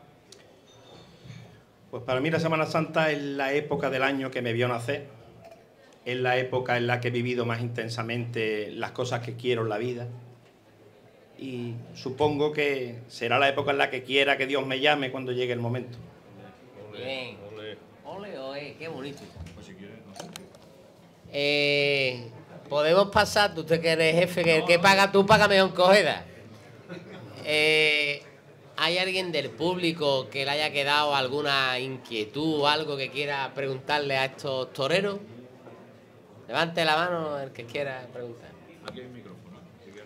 Speaker 3: Pues para mí la Semana Santa es la época del año que me vio nacer, es la época en la que he vivido más intensamente las cosas que quiero en la vida y supongo que será la época en la que quiera que Dios me llame cuando llegue el momento.
Speaker 1: Bien. Ole, ole, qué bonito. Eh, podemos pasar, tú usted que eres jefe, que el que paga tú, págame un cojeda. Eh, ¿Hay alguien del público que le haya quedado alguna inquietud o algo que quiera preguntarle a estos toreros? Levante la mano el que quiera preguntar.
Speaker 2: Aquí hay un micrófono.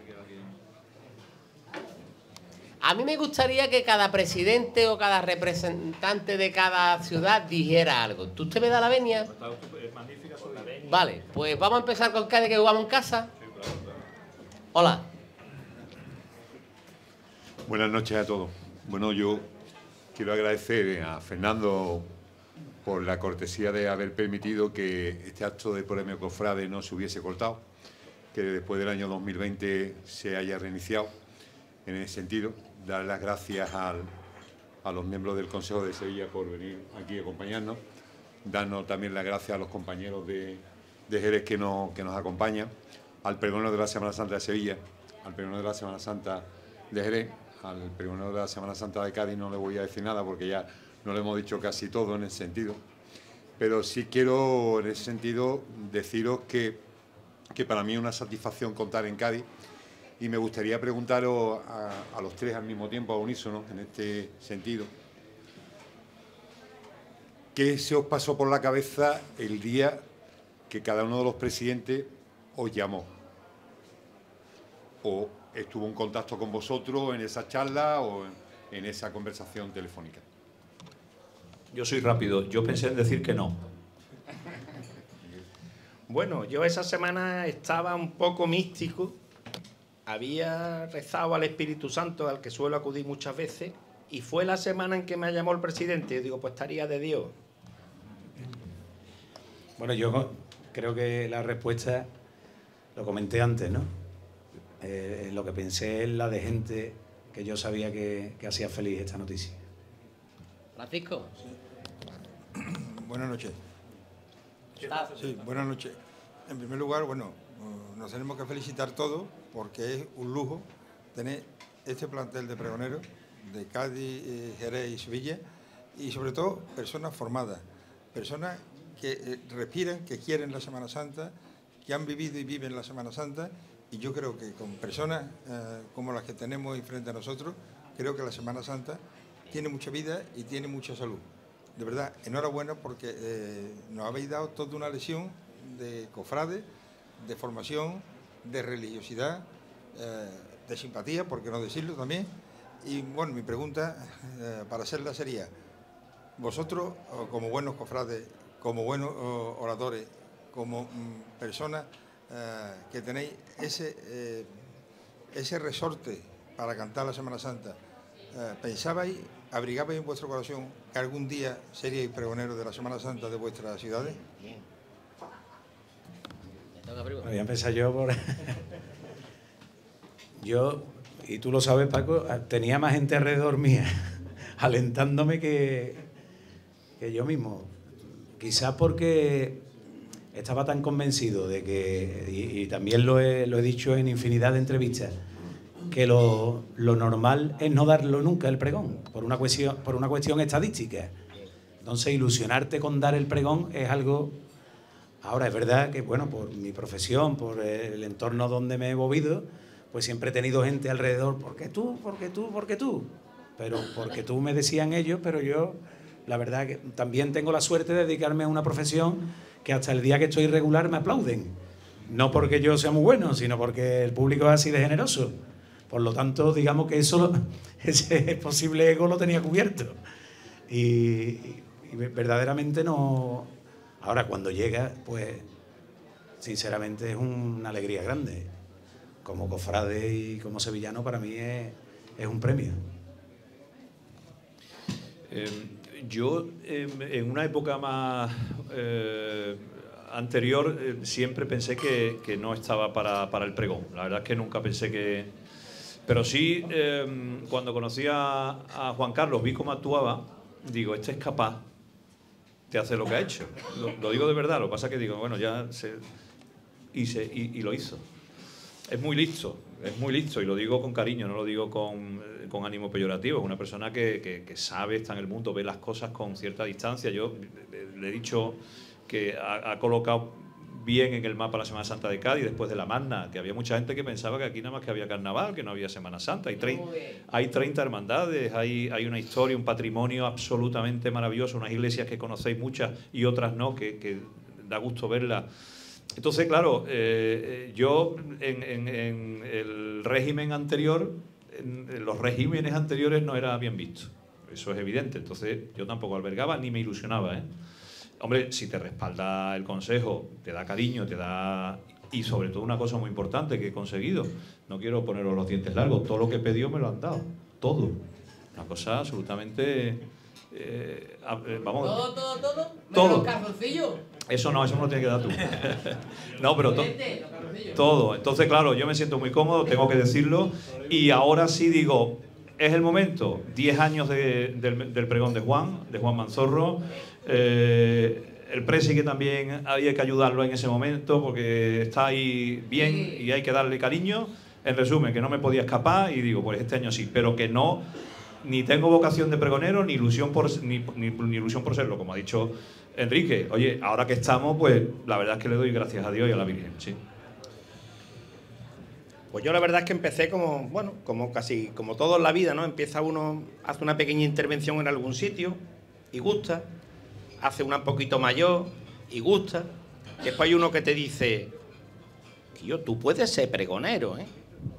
Speaker 1: A mí me gustaría que cada presidente o cada representante de cada ciudad dijera algo. ¿Tú usted me da la venia? Vale, pues vamos a empezar con Cádiz, que jugamos en casa. Hola.
Speaker 5: Buenas noches a todos. Bueno, yo quiero agradecer a Fernando por la cortesía de haber permitido que este acto de Premio Cofrade no se hubiese cortado, que después del año dos mil veinte se haya reiniciado. En ese sentido, dar las gracias al, a los miembros del Consejo de Sevilla por venir aquí a acompañarnos darnos también las gracias a los compañeros de, de Jerez que nos, que nos acompañan, al pregonero de la Semana Santa de Sevilla, al pregonero de la Semana Santa de Jerez, al pregonero de la Semana Santa de Cádiz no le voy a decir nada porque ya no le hemos dicho casi todo en ese sentido, pero sí quiero en ese sentido deciros que, que para mí es una satisfacción contar en Cádiz y me gustaría preguntaros a, a los tres al mismo tiempo, a unísono, en este sentido, ¿qué se os pasó por la cabeza el día que cada uno de los presidentes os llamó? ¿O estuvo en contacto con vosotros en esa charla o en, en esa conversación telefónica?
Speaker 2: Yo soy rápido, yo pensé en decir que no.
Speaker 3: Bueno, yo esa semana estaba un poco místico, había rezado al Espíritu Santo, al que suelo acudir muchas veces, y fue la semana en que me llamó el presidente, y digo, pues estaría de Dios.
Speaker 4: Bueno, yo creo que la respuesta, lo comenté antes, ¿no? Eh, lo que pensé es la de gente que yo sabía que, que hacía feliz esta noticia.
Speaker 1: Francisco.
Speaker 6: Buenas noches. Sí, buenas noches. En primer lugar, bueno, nos tenemos que felicitar todos porque es un lujo tener este plantel de pregoneros de Cádiz, eh, Jerez y Sevilla y sobre todo personas formadas, personas que eh, respiran, que quieren la Semana Santa, que han vivido y viven la Semana Santa y yo creo que con personas eh, como las que tenemos enfrente a nosotros, creo que la Semana Santa tiene mucha vida y tiene mucha salud. De verdad, enhorabuena porque eh, nos habéis dado toda una lección de cofrades, de formación, de religiosidad, eh, de simpatía, por qué no decirlo también. Y bueno, mi pregunta eh, para hacerla sería, vosotros como buenos cofrades, como buenos oradores, como mm, personas eh, que tenéis ese, eh, ese resorte para cantar la Semana Santa, eh, ¿pensabais, abrigabais en vuestro corazón que algún día seríais pregoneros de la Semana Santa de vuestras ciudades?
Speaker 4: Voy a empezar yo por... Yo, y tú lo sabes, Paco, tenía más gente alrededor mía alentándome que, que yo mismo. Quizás porque estaba tan convencido de que, y, y también lo he, lo he dicho en infinidad de entrevistas, que lo, lo normal es no darlo nunca el pregón, por una cuestión, por una cuestión estadística. Entonces, ilusionarte con dar el pregón es algo... Ahora, es verdad que, bueno, por mi profesión, por el entorno donde me he movido, pues siempre he tenido gente alrededor, ¿por qué tú? ¿Por qué tú? ¿Por qué tú? Pero porque tú me decían ellos, pero yo, la verdad que también tengo la suerte de dedicarme a una profesión que hasta el día que estoy regular me aplauden. No porque yo sea muy bueno, sino porque el público es así de generoso. Por lo tanto, digamos que eso, ese posible ego lo tenía cubierto. Y, y, y verdaderamente no... Ahora, cuando llega, pues, sinceramente es una alegría grande. Como cofrade y como sevillano, para mí es, es un premio.
Speaker 2: Eh, yo, eh, en una época más eh, anterior, eh, siempre pensé que, que no estaba para, para el pregón. La verdad es que nunca pensé que... Pero sí, eh, cuando conocí a, a Juan Carlos, vi cómo actuaba, digo, este es capaz de hacer lo que ha hecho. Lo, lo digo de verdad, lo que pasa es que digo, bueno, ya se... Y, se, y, y lo hizo. Es muy listo, es muy listo, y lo digo con cariño, no lo digo con, con ánimo peyorativo. Es una persona que, que, que sabe, está en el mundo, ve las cosas con cierta distancia. Yo le, le he dicho que ha, ha colocado bien en el mapa la Semana Santa de Cádiz después de la Magna, que había mucha gente que pensaba que aquí nada más que había carnaval, que no había Semana Santa. Hay, tre hay treinta hermandades, hay, hay una historia, un patrimonio absolutamente maravilloso, unas iglesias que conocéis muchas y otras no, que, que da gusto verlas. Entonces, claro, eh, yo en, en, en el régimen anterior, en, en los regímenes anteriores no era bien visto. Eso es evidente. Entonces, yo tampoco albergaba ni me ilusionaba, ¿eh? Hombre, si te respalda el consejo, te da cariño, te da... Y sobre todo una cosa muy importante que he conseguido. No quiero poneros los dientes largos. Todo lo que he pedido me lo han dado. Todo. Una cosa absolutamente... Eh, vamos...
Speaker 1: ¿Todo, todo, todo?
Speaker 2: Todo.
Speaker 1: ¿Los calzoncillos?
Speaker 2: Eso no, eso me lo tienes que dar tú. No, pero to todo. Entonces, claro, yo me siento muy cómodo, tengo que decirlo. Y ahora sí digo, es el momento. Diez años de, del, del pregón de Juan, de Juan Manzorro. Eh, el presi que también había que ayudarlo en ese momento porque está ahí bien y hay que darle cariño. En resumen, que no me podía escapar y digo, pues este año sí, pero que no, ni tengo vocación de pregonero, ni ilusión por, ni, ni, ni ilusión por serlo, como ha dicho Enrique. Oye, ahora que estamos, pues la verdad es que le doy gracias a Dios y a la Virgen, sí.
Speaker 3: Pues yo la verdad es que empecé como, bueno, como casi, como todo en la vida, ¿no? Empieza uno, hace una pequeña intervención en algún sitio y gusta, hace una poquito mayor y gusta. Después hay uno que te dice, tío, tú puedes ser pregonero, ¿eh?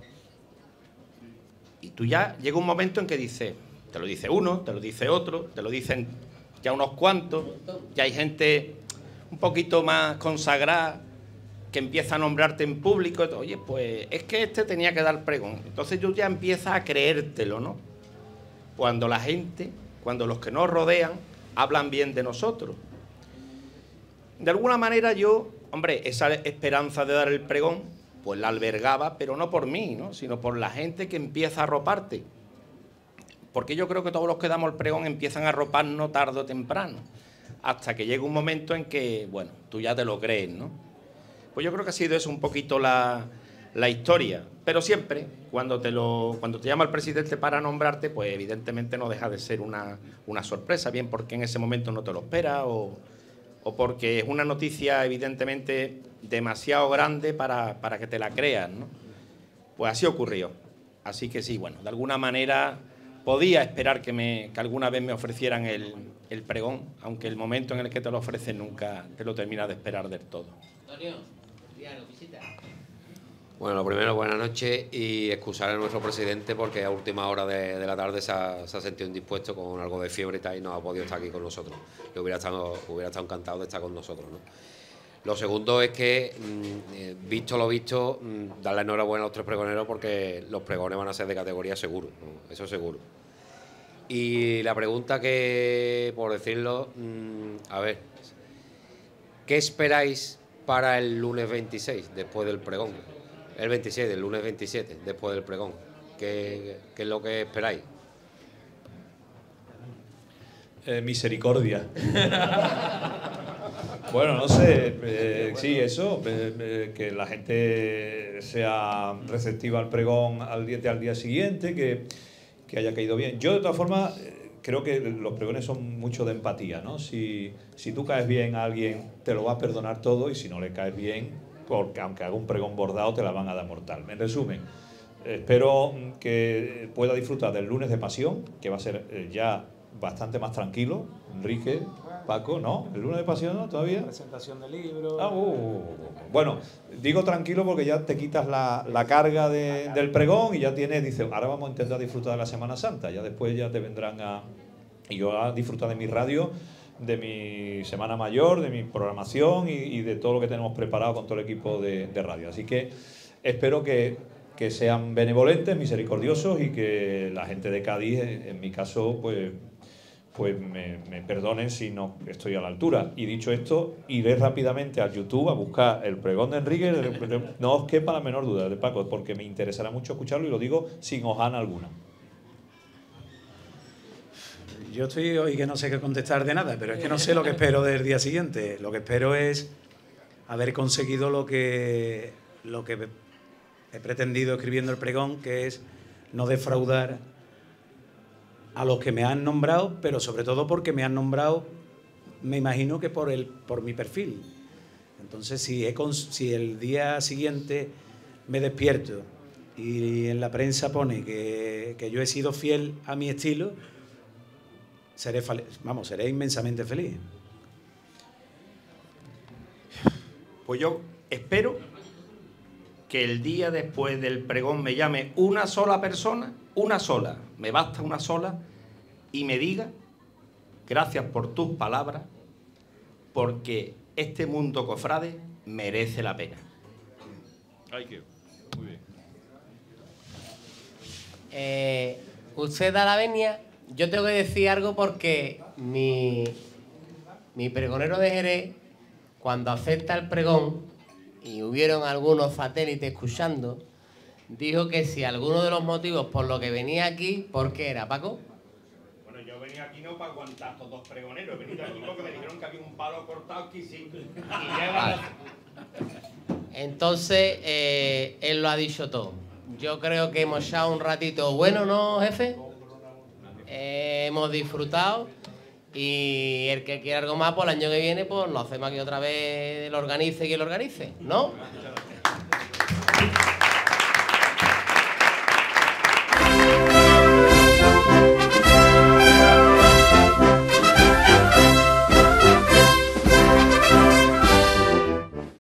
Speaker 3: Y tú ya llega un momento en que dices, te lo dice uno, te lo dice otro, te lo dicen ya unos cuantos, ya hay gente un poquito más consagrada que empieza a nombrarte en público. Oye, pues es que este tenía que dar pregón. Entonces tú ya empiezas a creértelo, ¿no? Cuando la gente, cuando los que nos rodean hablan bien de nosotros. De alguna manera yo, hombre, esa esperanza de dar el pregón, pues la albergaba, pero no por mí, ¿no? Sino por la gente que empieza a arroparte. Porque yo creo que todos los que damos el pregón empiezan a arroparnos tarde o temprano, hasta que llega un momento en que, bueno, tú ya te lo crees, ¿no? Pues yo creo que ha sido eso un poquito la, la historia. Pero siempre, cuando te, lo, cuando te llama el presidente para nombrarte, pues evidentemente no deja de ser una, una sorpresa, bien porque en ese momento no te lo esperas o, o porque es una noticia evidentemente demasiado grande para, para que te la creas, ¿no? Pues así ocurrió. Así que sí, bueno, de alguna manera podía esperar que, me, que alguna vez me ofrecieran el, el pregón, aunque el momento en el que te lo ofrecen nunca te lo terminas de esperar del todo.
Speaker 1: Antonio, Diano, visita.
Speaker 7: Bueno, lo primero, buenas noches y excusar a nuestro presidente porque a última hora de, de la tarde se ha, se ha sentido indispuesto con algo de fiebre y tal y no ha podido estar aquí con nosotros. Le hubiera estado, hubiera estado encantado de estar con nosotros, ¿no? Lo segundo es que, mmm, visto lo visto, mmm, darle enhorabuena a los tres pregoneros porque los pregones van a ser de categoría seguro, ¿no? Eso seguro. Y la pregunta que, por decirlo, mmm, a ver, ¿qué esperáis para el lunes veintiséis, después del pregón? El veintiséis, del lunes veintisiete, después del pregón. ¿Qué, qué es lo que esperáis?
Speaker 2: Eh, misericordia. Bueno, no sé, eh, sí, eso, eh, eh, que la gente sea receptiva al pregón al día, al día siguiente, que, que haya caído bien. Yo, de todas formas, eh, creo que los pregones son mucho de empatía, ¿no? Si, si tú caes bien a alguien, te lo va a perdonar todo, y si no le caes bien, porque aunque haga un pregón bordado, te la van a dar mortal. En resumen, espero que pueda disfrutar del lunes de pasión, que va a ser eh, ya bastante más tranquilo. Enrique, Paco, ¿no? ¿El lunes de pasión no todavía?
Speaker 4: Presentación del libro.
Speaker 2: Ah, uh, bueno, digo tranquilo porque ya te quitas la, la carga de, del pregón y ya tienes, dice, ahora vamos a intentar disfrutar de la Semana Santa. Ya después ya te vendrán a... Y yo a disfrutar de mi radio, de mi Semana Mayor, de mi programación y, y de todo lo que tenemos preparado con todo el equipo de, de radio. Así que espero que, que sean benevolentes, misericordiosos y que la gente de Cádiz, en, en mi caso, pues... pues me, me perdonen si no estoy a la altura. Y dicho esto, iré rápidamente a YouTube a buscar el pregón de Enrique, no os quepa la menor duda, de Paco, porque me interesará mucho escucharlo y lo digo sin hojana alguna.
Speaker 4: Yo estoy hoy que no sé qué contestar de nada, pero es que no sé lo que espero del día siguiente. Lo que espero es haber conseguido lo que, lo que he pretendido escribiendo el pregón, que es no defraudar a los que me han nombrado, pero sobre todo porque me han nombrado, me imagino que por, el, por mi perfil. Entonces, si, he, si el día siguiente me despierto y en la prensa pone que, que yo he sido fiel a mi estilo, seré, vamos, seré inmensamente feliz.
Speaker 3: Pues yo espero que el día después del pregón me llame una sola persona, una sola, me basta una sola, y me diga, gracias por tus palabras, porque este mundo cofrade merece la pena.
Speaker 2: Ay, qué, muy bien.
Speaker 1: Eh, usted da la venia, yo tengo que decir algo porque mi, mi pregonero de Jerez, cuando acepta el pregón, y hubieron algunos satélites escuchando, dijo que si alguno de los motivos por lo que venía aquí, ¿por qué era, Paco?
Speaker 3: Bueno, yo he venido aquí no para aguantar estos dos pregoneros, he venido aquí porque me dijeron que había un palo cortado aquí sí. Y
Speaker 1: vale. Entonces, eh, él lo ha dicho todo. Yo creo que hemos echado un ratito bueno, ¿no, jefe? Eh, hemos disfrutado. Y el que quiera algo más, pues el año que viene, pues lo hacemos aquí otra vez, lo organice quien lo organice, ¿no?